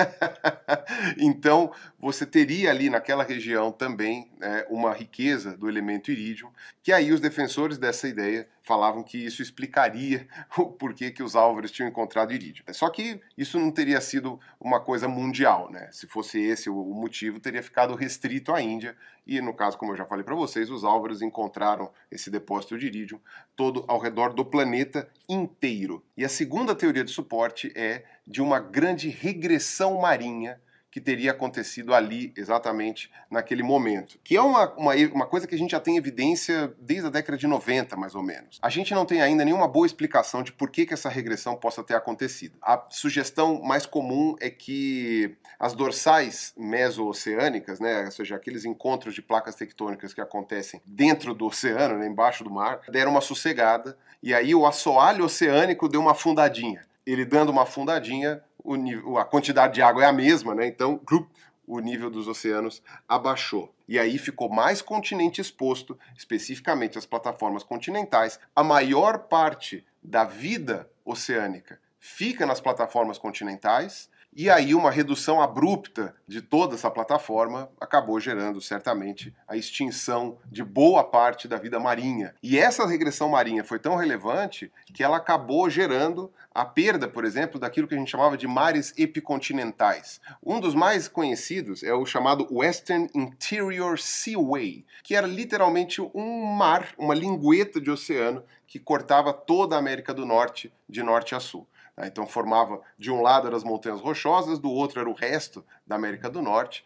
Então, você teria ali naquela região também uma riqueza do elemento irídio, que aí os defensores dessa ideia falavam que isso explicaria o porquê que os Álvares tinham encontrado irídio. Só que isso não teria sido uma coisa mundial, né? Se fosse esse o motivo, teria ficado restrito à Índia, e no caso, como eu já falei para vocês, os Álvares encontraram esse depósito de irídio todo ao redor do planeta inteiro. E a segunda teoria de suporte é de uma grande regressão marinha que que teria acontecido ali, exatamente naquele momento. Que é uma coisa que a gente já tem evidência desde a década de 90, mais ou menos. A gente não tem ainda nenhuma boa explicação de por que essa regressão possa ter acontecido. A sugestão mais comum é que as dorsais meso-oceânicas, né, ou seja, aqueles encontros de placas tectônicas que acontecem dentro do oceano, né, embaixo do mar, deram uma sossegada, e aí o assoalho oceânico deu uma afundadinha. Ele dando uma afundadinha, a quantidade de água é a mesma, né? Então o nível dos oceanos abaixou. E aí ficou mais continente exposto, especificamente as plataformas continentais. A maior parte da vida oceânica fica nas plataformas continentais, e aí uma redução abrupta de toda essa plataforma acabou gerando, certamente, a extinção de boa parte da vida marinha. E essa regressão marinha foi tão relevante que ela acabou gerando a perda, por exemplo, daquilo que a gente chamava de mares epicontinentais. Um dos mais conhecidos é o chamado Western Interior Seaway, que era literalmente um mar, uma lingueta de oceano que cortava toda a América do Norte, de norte a sul. Então formava, de um lado eram as Montanhas Rochosas, do outro era o resto da América do Norte,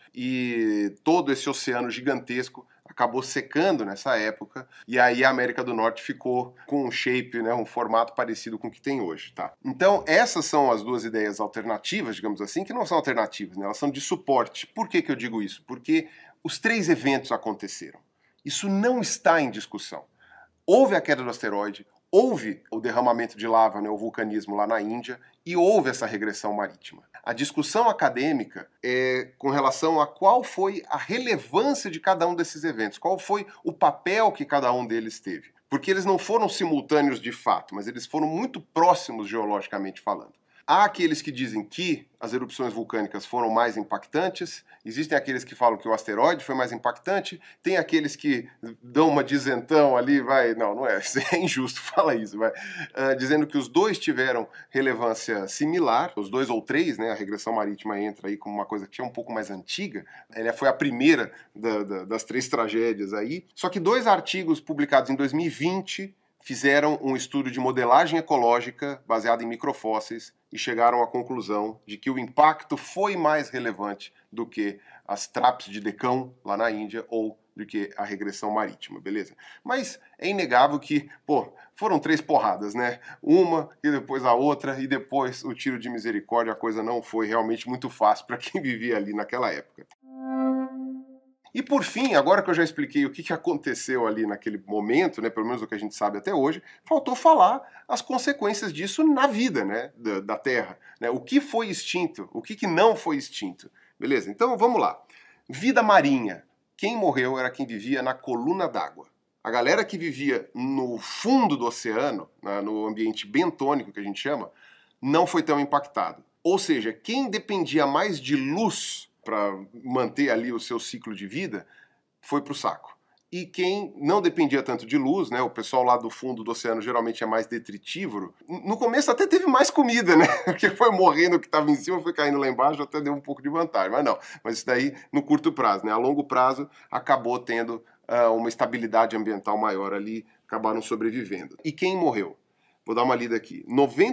e todo esse oceano gigantesco acabou secando nessa época, e aí a América do Norte ficou com um shape, né, um formato parecido com o que tem hoje. Tá? Então essas são as duas ideias alternativas, digamos assim, que não são alternativas, né, elas são de suporte. Por que eu digo isso? Porque os três eventos aconteceram. Isso não está em discussão. Houve a queda do asteroide, houve o derramamento de lava, né, o vulcanismo lá na Índia, e houve essa regressão marítima. A discussão acadêmica é com relação a qual foi a relevância de cada um desses eventos, qual foi o papel que cada um deles teve. Porque eles não foram simultâneos de fato, mas eles foram muito próximos geologicamente falando. Há aqueles que dizem que as erupções vulcânicas foram mais impactantes, existem aqueles que falam que o asteroide foi mais impactante, tem aqueles que dão uma dizentão ali, não é, é injusto falar isso, dizendo que os dois tiveram relevância similar, os dois ou três, né, a regressão marítima entra aí como uma coisa que é um pouco mais antiga, ela foi a primeira das três tragédias aí, só que dois artigos publicados em 2020 fizeram um estudo de modelagem ecológica baseado em microfósseis e chegaram à conclusão de que o impacto foi mais relevante do que as traps de Deccan lá na Índia ou do que a regressão marítima, beleza? Mas é inegável que, foram três porradas, né? Uma e depois a outra e depois o tiro de misericórdia, a coisa não foi realmente muito fácil para quem vivia ali naquela época. E por fim, agora que eu já expliquei o que aconteceu ali naquele momento, né, pelo menos o que a gente sabe até hoje, faltou falar as consequências disso na vida, né, da Terra. Né? O que foi extinto, o que não foi extinto. Beleza? Então vamos lá. Vida marinha. Quem morreu era quem vivia na coluna d'água. A galera que vivia no fundo do oceano, no ambiente bentônico que a gente chama, não foi tão impactado. Ou seja, quem dependia mais de luz para manter ali o seu ciclo de vida, foi para o saco. E quem não dependia tanto de luz, né, o pessoal lá do fundo do oceano geralmente é mais detritívoro, no começo até teve mais comida, né, porque foi morrendo o que estava em cima, foi caindo lá embaixo, até deu um pouco de vantagem, mas não. Mas isso daí no curto prazo, né, a longo prazo acabou tendo uma estabilidade ambiental maior ali, acabaram sobrevivendo. E quem morreu? Vou dar uma lida aqui.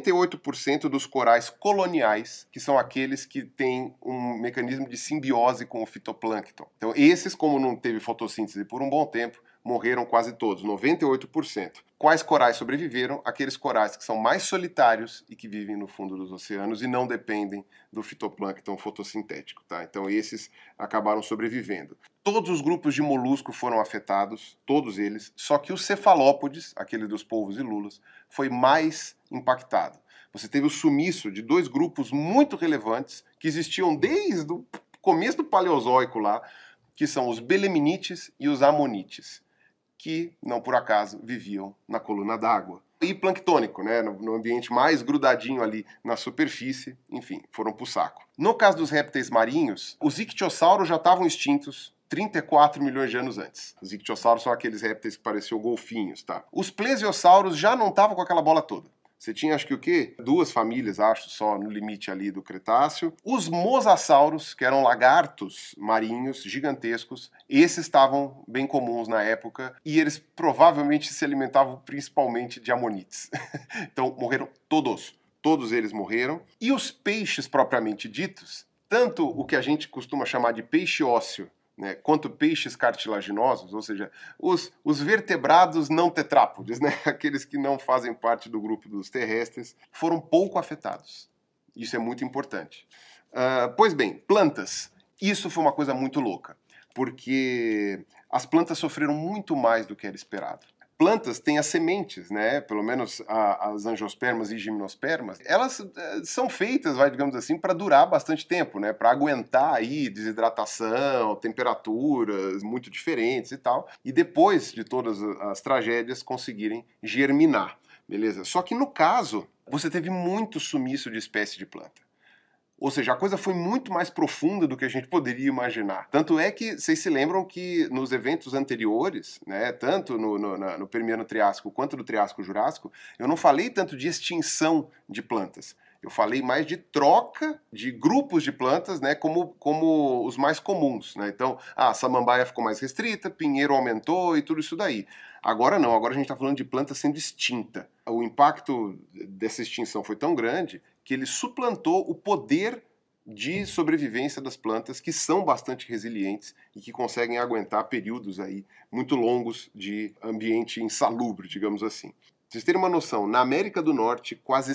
98% dos corais coloniais, que são aqueles que têm um mecanismo de simbiose com o fitoplâncton. Então, esses, como não teve fotossíntese por um bom tempo, morreram quase todos, 98%. Quais corais sobreviveram? Aqueles corais que são mais solitários e que vivem no fundo dos oceanos e não dependem do fitoplâncton fotossintético. Tá? Então, esses acabaram sobrevivendo. Todos os grupos de molusco foram afetados, todos eles, só que os cefalópodes, aquele dos polvos e lulas, foi mais impactado. Você teve o sumiço de dois grupos muito relevantes que existiam desde o começo do Paleozoico lá, que são os belemnites e os amonites, que, não por acaso, viviam na coluna d'água. E planctônico, né, no ambiente mais grudadinho ali na superfície, enfim, foram pro saco. No caso dos répteis marinhos, os ictiossauros já estavam extintos 34 milhões de anos antes. Os ictiossauros são aqueles répteis que pareciam golfinhos, tá? Os plesiosauros já não estavam com aquela bola toda. Você tinha, acho que o quê? 2 famílias, acho, só no limite ali do Cretáceo. Os mosassauros, que eram lagartos marinhos gigantescos, esses estavam bem comuns na época e eles provavelmente se alimentavam principalmente de amonites. Então morreram todos. Todos eles morreram. E os peixes propriamente ditos, tanto o que a gente costuma chamar de peixe ósseo, né, quanto peixes cartilaginosos, ou seja, os vertebrados não tetrápodes, né, aqueles que não fazem parte do grupo dos terrestres, foram pouco afetados. Isso é muito importante. Pois bem, plantas. Isso foi uma coisa muito louca, porque as plantas sofreram muito mais do que era esperado. Plantas têm as sementes, né? Pelo menos as angiospermas e gimnospermas, elas são feitas, digamos assim, para durar bastante tempo, né? Para aguentar aí desidratação, temperaturas muito diferentes e tal, e depois de todas as tragédias conseguirem germinar, beleza? Só que no caso, você teve muito sumiço de espécie de planta. Ou seja, a coisa foi muito mais profunda do que a gente poderia imaginar. Tanto é que vocês se lembram que nos eventos anteriores, né, tanto no Permiano Triássico quanto no Triássico Jurássico, eu não falei tanto de extinção de plantas. Eu falei mais de troca de grupos de plantas, né, como os mais comuns, né? Então, a samambaia ficou mais restrita, pinheiro aumentou e tudo isso daí. Agora não, agora a gente está falando de planta sendo extinta. O impacto dessa extinção foi tão grande que ele suplantou o poder de sobrevivência das plantas, que são bastante resilientes e que conseguem aguentar períodos aí muito longos de ambiente insalubre, digamos assim. Pra vocês terem uma noção, na América do Norte, quase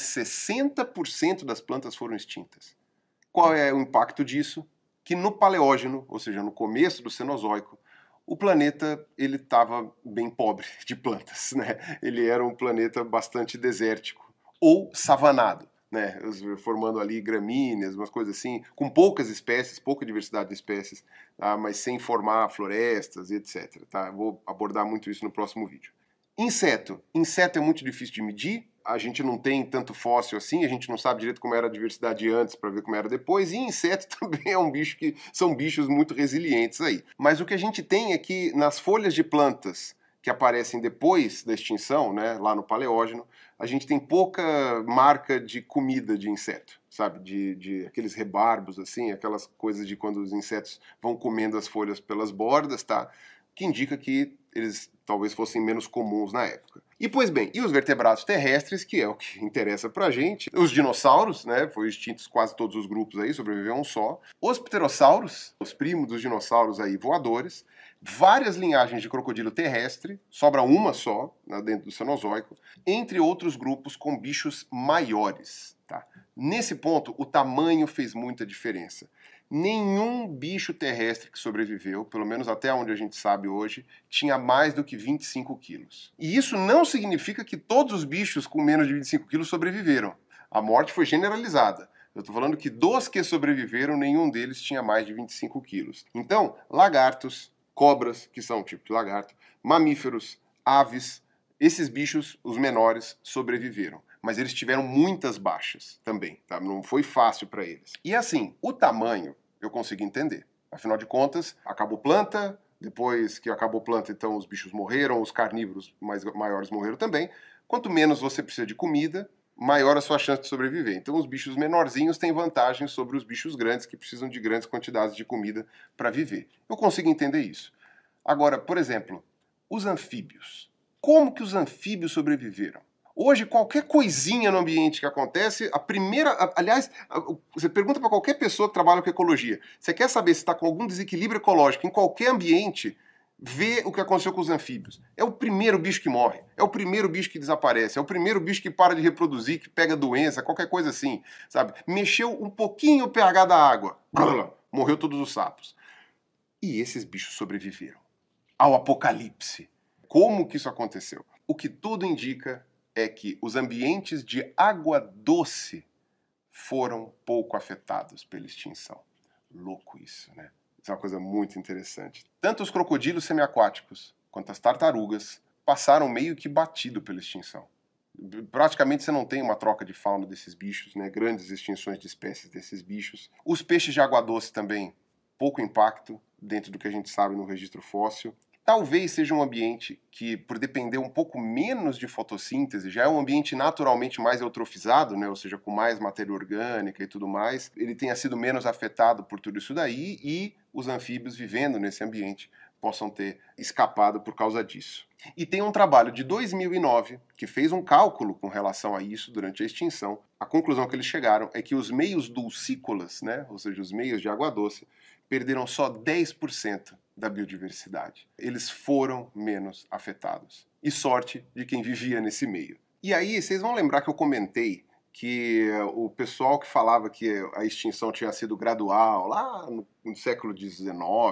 60% das plantas foram extintas. Qual é o impacto disso? Que no Paleógeno, ou seja, no começo do Cenozoico, o planeta ele estava bem pobre de plantas, né? Ele era um planeta bastante desértico ou savanado, né? Formando ali gramíneas, umas coisas assim, com poucas espécies, pouca diversidade de espécies, tá? Mas sem formar florestas e etc. Tá? Vou abordar muito isso no próximo vídeo. Inseto. Inseto é muito difícil de medir. A gente não tem tanto fóssil assim, a gente não sabe direito como era a diversidade antes para ver como era depois, e inseto também é um bicho que são bichos muito resilientes aí. Mas o que a gente tem é que nas folhas de plantas que aparecem depois da extinção, né, lá no Paleógeno, a gente tem pouca marca de comida de inseto, sabe? De aqueles rebarbos assim, aquelas coisas de quando os insetos vão comendo as folhas pelas bordas, tá? Que indica que eles talvez fossem menos comuns na época. E pois bem, e os vertebrados terrestres, que é o que interessa pra gente? Os dinossauros, né, foram extintos quase todos os grupos aí, sobreviveu um só. Os pterossauros, os primos dos dinossauros aí voadores, várias linhagens de crocodilo terrestre, sobra uma só, né, dentro do Cenozoico, entre outros grupos com bichos maiores, tá? Nesse ponto, o tamanho fez muita diferença. Nenhum bicho terrestre que sobreviveu, pelo menos até onde a gente sabe hoje, tinha mais do que 25 quilos. E isso não significa que todos os bichos com menos de 25 quilos sobreviveram. A morte foi generalizada. Eu estou falando que dos que sobreviveram, nenhum deles tinha mais de 25 quilos. Então, lagartos, cobras, que são um tipo de lagarto, mamíferos, aves, esses bichos, os menores, sobreviveram. Mas eles tiveram muitas baixas também, tá? Não foi fácil para eles. E assim, o tamanho eu consigo entender. Afinal de contas, acabou planta, depois que acabou planta, então os bichos morreram, os carnívoros maiores morreram também. Quanto menos você precisa de comida, maior a sua chance de sobreviver. Então os bichos menorzinhos têm vantagem sobre os bichos grandes que precisam de grandes quantidades de comida para viver. Eu consigo entender isso. Agora, por exemplo, os anfíbios. Como que os anfíbios sobreviveram? Hoje, qualquer coisinha no ambiente que acontece, aliás, você pergunta para qualquer pessoa que trabalha com ecologia, você quer saber se está com algum desequilíbrio ecológico em qualquer ambiente, vê o que aconteceu com os anfíbios. É o primeiro bicho que morre, é o primeiro bicho que desaparece, é o primeiro bicho que para de reproduzir, que pega doença, qualquer coisa assim, sabe? Mexeu um pouquinho o pH da água, morreu todos os sapos. E esses bichos sobreviveram ao apocalipse. Como que isso aconteceu? O que tudo indica é que os ambientes de água doce foram pouco afetados pela extinção. Louco isso, né? Isso é uma coisa muito interessante. Tanto os crocodilos semiaquáticos quanto as tartarugas passaram meio que batido pela extinção. Praticamente você não tem uma troca de fauna desses bichos, né? Grandes extinções de espécies desses bichos. Os peixes de água doce também, pouco impacto dentro do que a gente sabe no registro fóssil. Talvez seja um ambiente que, por depender um pouco menos de fotossíntese, já é um ambiente naturalmente mais eutrofizado, né? Ou seja, com mais matéria orgânica e tudo mais, ele tenha sido menos afetado por tudo isso daí e os anfíbios vivendo nesse ambiente possam ter escapado por causa disso. E tem um trabalho de 2009 que fez um cálculo com relação a isso durante a extinção. A conclusão que eles chegaram é que os meios dulcícolas, né, ou seja, os meios de água doce, perderam só 10% da biodiversidade. Eles foram menos afetados. E sorte de quem vivia nesse meio. E aí, vocês vão lembrar que eu comentei que o pessoal que falava que a extinção tinha sido gradual, lá no século XIX,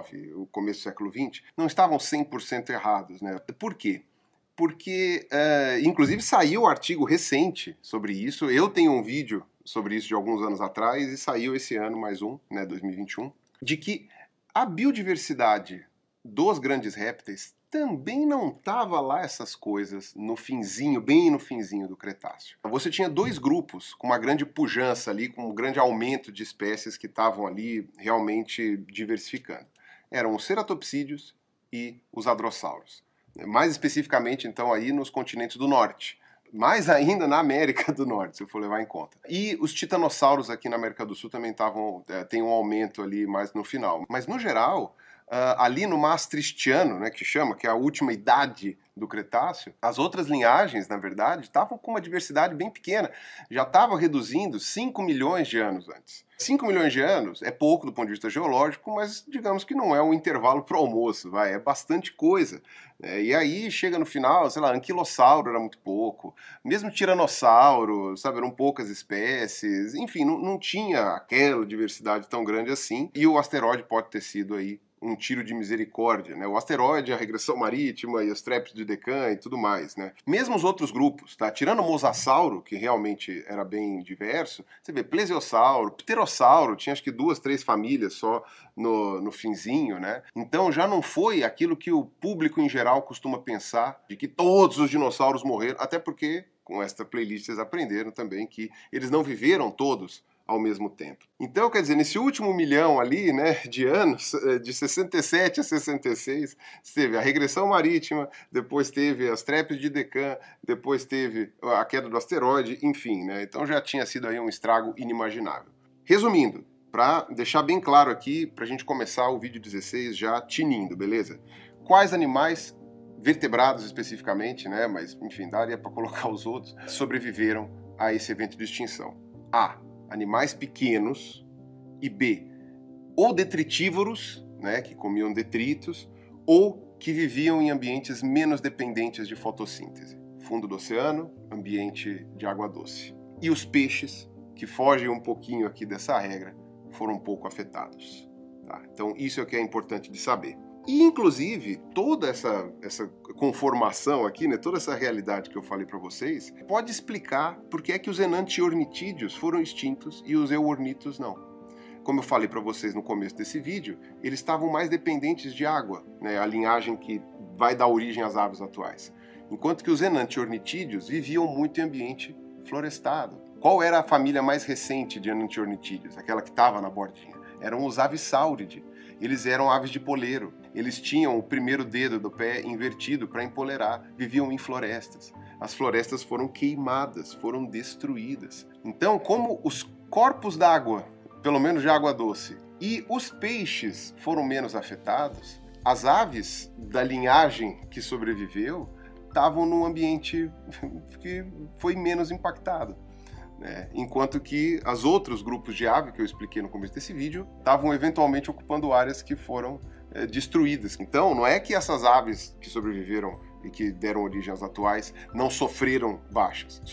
o começo do século XX, não estavam 100% errados, né? Por quê? Porque, inclusive, saiu um artigo recente sobre isso. Eu tenho um vídeo sobre isso de alguns anos atrás e saiu esse ano mais um, né, 2021, de que a biodiversidade dos grandes répteis também não estava lá essas coisas no finzinho, bem no finzinho do Cretáceo. Você tinha dois grupos com uma grande pujança ali, com um grande aumento de espécies que estavam ali realmente diversificando. Eram os ceratopsídeos e os hadrossauros. Mais especificamente, então, aí nos continentes do norte. Mais ainda na América do Norte, se eu for levar em conta. E os titanossauros aqui na América do Sul também tem um aumento ali mais no final. Mas, no geral, ali no Maastrichtiano, né, que é a última idade do Cretáceo, as outras linhagens, na verdade, estavam com uma diversidade bem pequena. Já estavam reduzindo 5 milhões de anos antes. 5 milhões de anos é pouco do ponto de vista geológico, mas digamos que não é um intervalo para o almoço, é bastante coisa. E aí chega no final, sei lá, anquilossauro era muito pouco, mesmo tiranossauro, sabe, eram poucas espécies, enfim, não tinha aquela diversidade tão grande assim, e o asteroide pode ter sido aí um tiro de misericórdia, né? O asteroide, a regressão marítima e os trépidos de Deccan e tudo mais, né? Mesmo os outros grupos, tá? Tirando o mosasauro, que realmente era bem diverso, você vê plesiosauro, pterossauro, tinha acho que 2, 3 famílias só no finzinho, né? Então já não foi aquilo que o público em geral costuma pensar, de que todos os dinossauros morreram, até porque com esta playlist vocês aprenderam também que eles não viveram todos ao mesmo tempo. Então, quer dizer, nesse último milhão ali, né, de anos, de 67 a 66, teve a regressão marítima, depois teve as trépides de Deccan, depois teve a queda do asteroide, enfim, né, então já tinha sido aí um estrago inimaginável. Resumindo, para deixar bem claro aqui, para a gente começar o vídeo 16 já tinindo, beleza? Quais animais, vertebrados especificamente, né, mas enfim, daria para colocar os outros, sobreviveram a esse evento de extinção? A. Animais pequenos, e B, ou detritívoros, né, que comiam detritos, ou que viviam em ambientes menos dependentes de fotossíntese. Fundo do oceano, ambiente de água doce. E os peixes, que fogem um pouquinho aqui dessa regra, foram um pouco afetados. Tá? Então isso é o que é importante de saber. E, inclusive, toda essa conformação aqui, né, toda essa realidade que eu falei para vocês, pode explicar por que é que os enantiornitídeos foram extintos e os euornitos não. Como eu falei para vocês no começo desse vídeo, eles estavam mais dependentes de água, né, a linhagem que vai dar origem às aves atuais. Enquanto que os enantiornitídeos viviam muito em ambiente florestado. Qual era a família mais recente de enantiornitídeos? Aquela que estava na bordinha. Eram os Avissauridae. Eles eram aves de poleiro. Eles tinham o primeiro dedo do pé invertido para empolerar. Viviam em florestas. As florestas foram queimadas, foram destruídas. Então, como os corpos d'água, pelo menos de água doce, e os peixes foram menos afetados, as aves da linhagem que sobreviveu estavam num ambiente que foi menos impactado. Enquanto que os outros grupos de ave que eu expliquei no começo desse vídeo estavam eventualmente ocupando áreas que foram destruídas. Então, não é que essas aves que sobreviveram e que deram origem às atuais não sofreram baixas,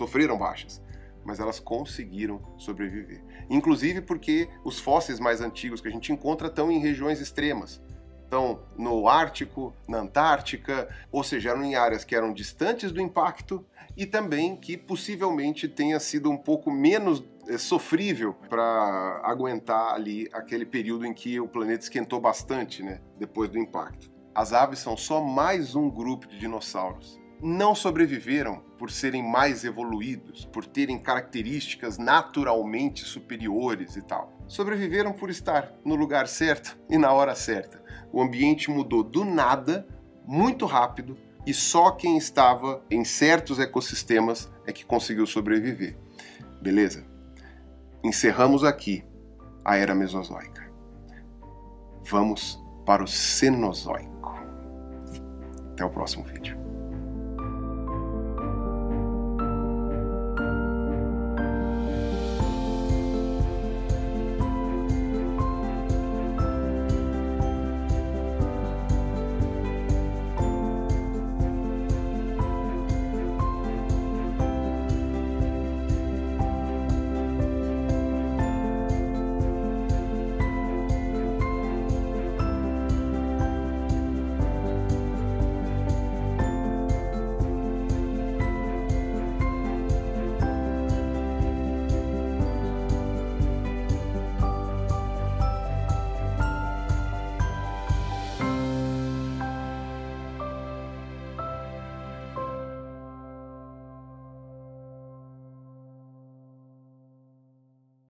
mas elas conseguiram sobreviver. Inclusive porque os fósseis mais antigos que a gente encontra estão em regiões extremas. Então, no Ártico, na Antártica, ou seja, eram em áreas que eram distantes do impacto e também que possivelmente tenha sido um pouco menos sofrível para aguentar ali aquele período em que o planeta esquentou bastante, né, depois do impacto. As aves são só mais um grupo de dinossauros. Não sobreviveram por serem mais evoluídos, por terem características naturalmente superiores e tal. Sobreviveram por estar no lugar certo e na hora certa. O ambiente mudou do nada, muito rápido, e só quem estava em certos ecossistemas é que conseguiu sobreviver. Beleza? Encerramos aqui a Era Mesozoica. Vamos para o Cenozoico. Até o próximo vídeo.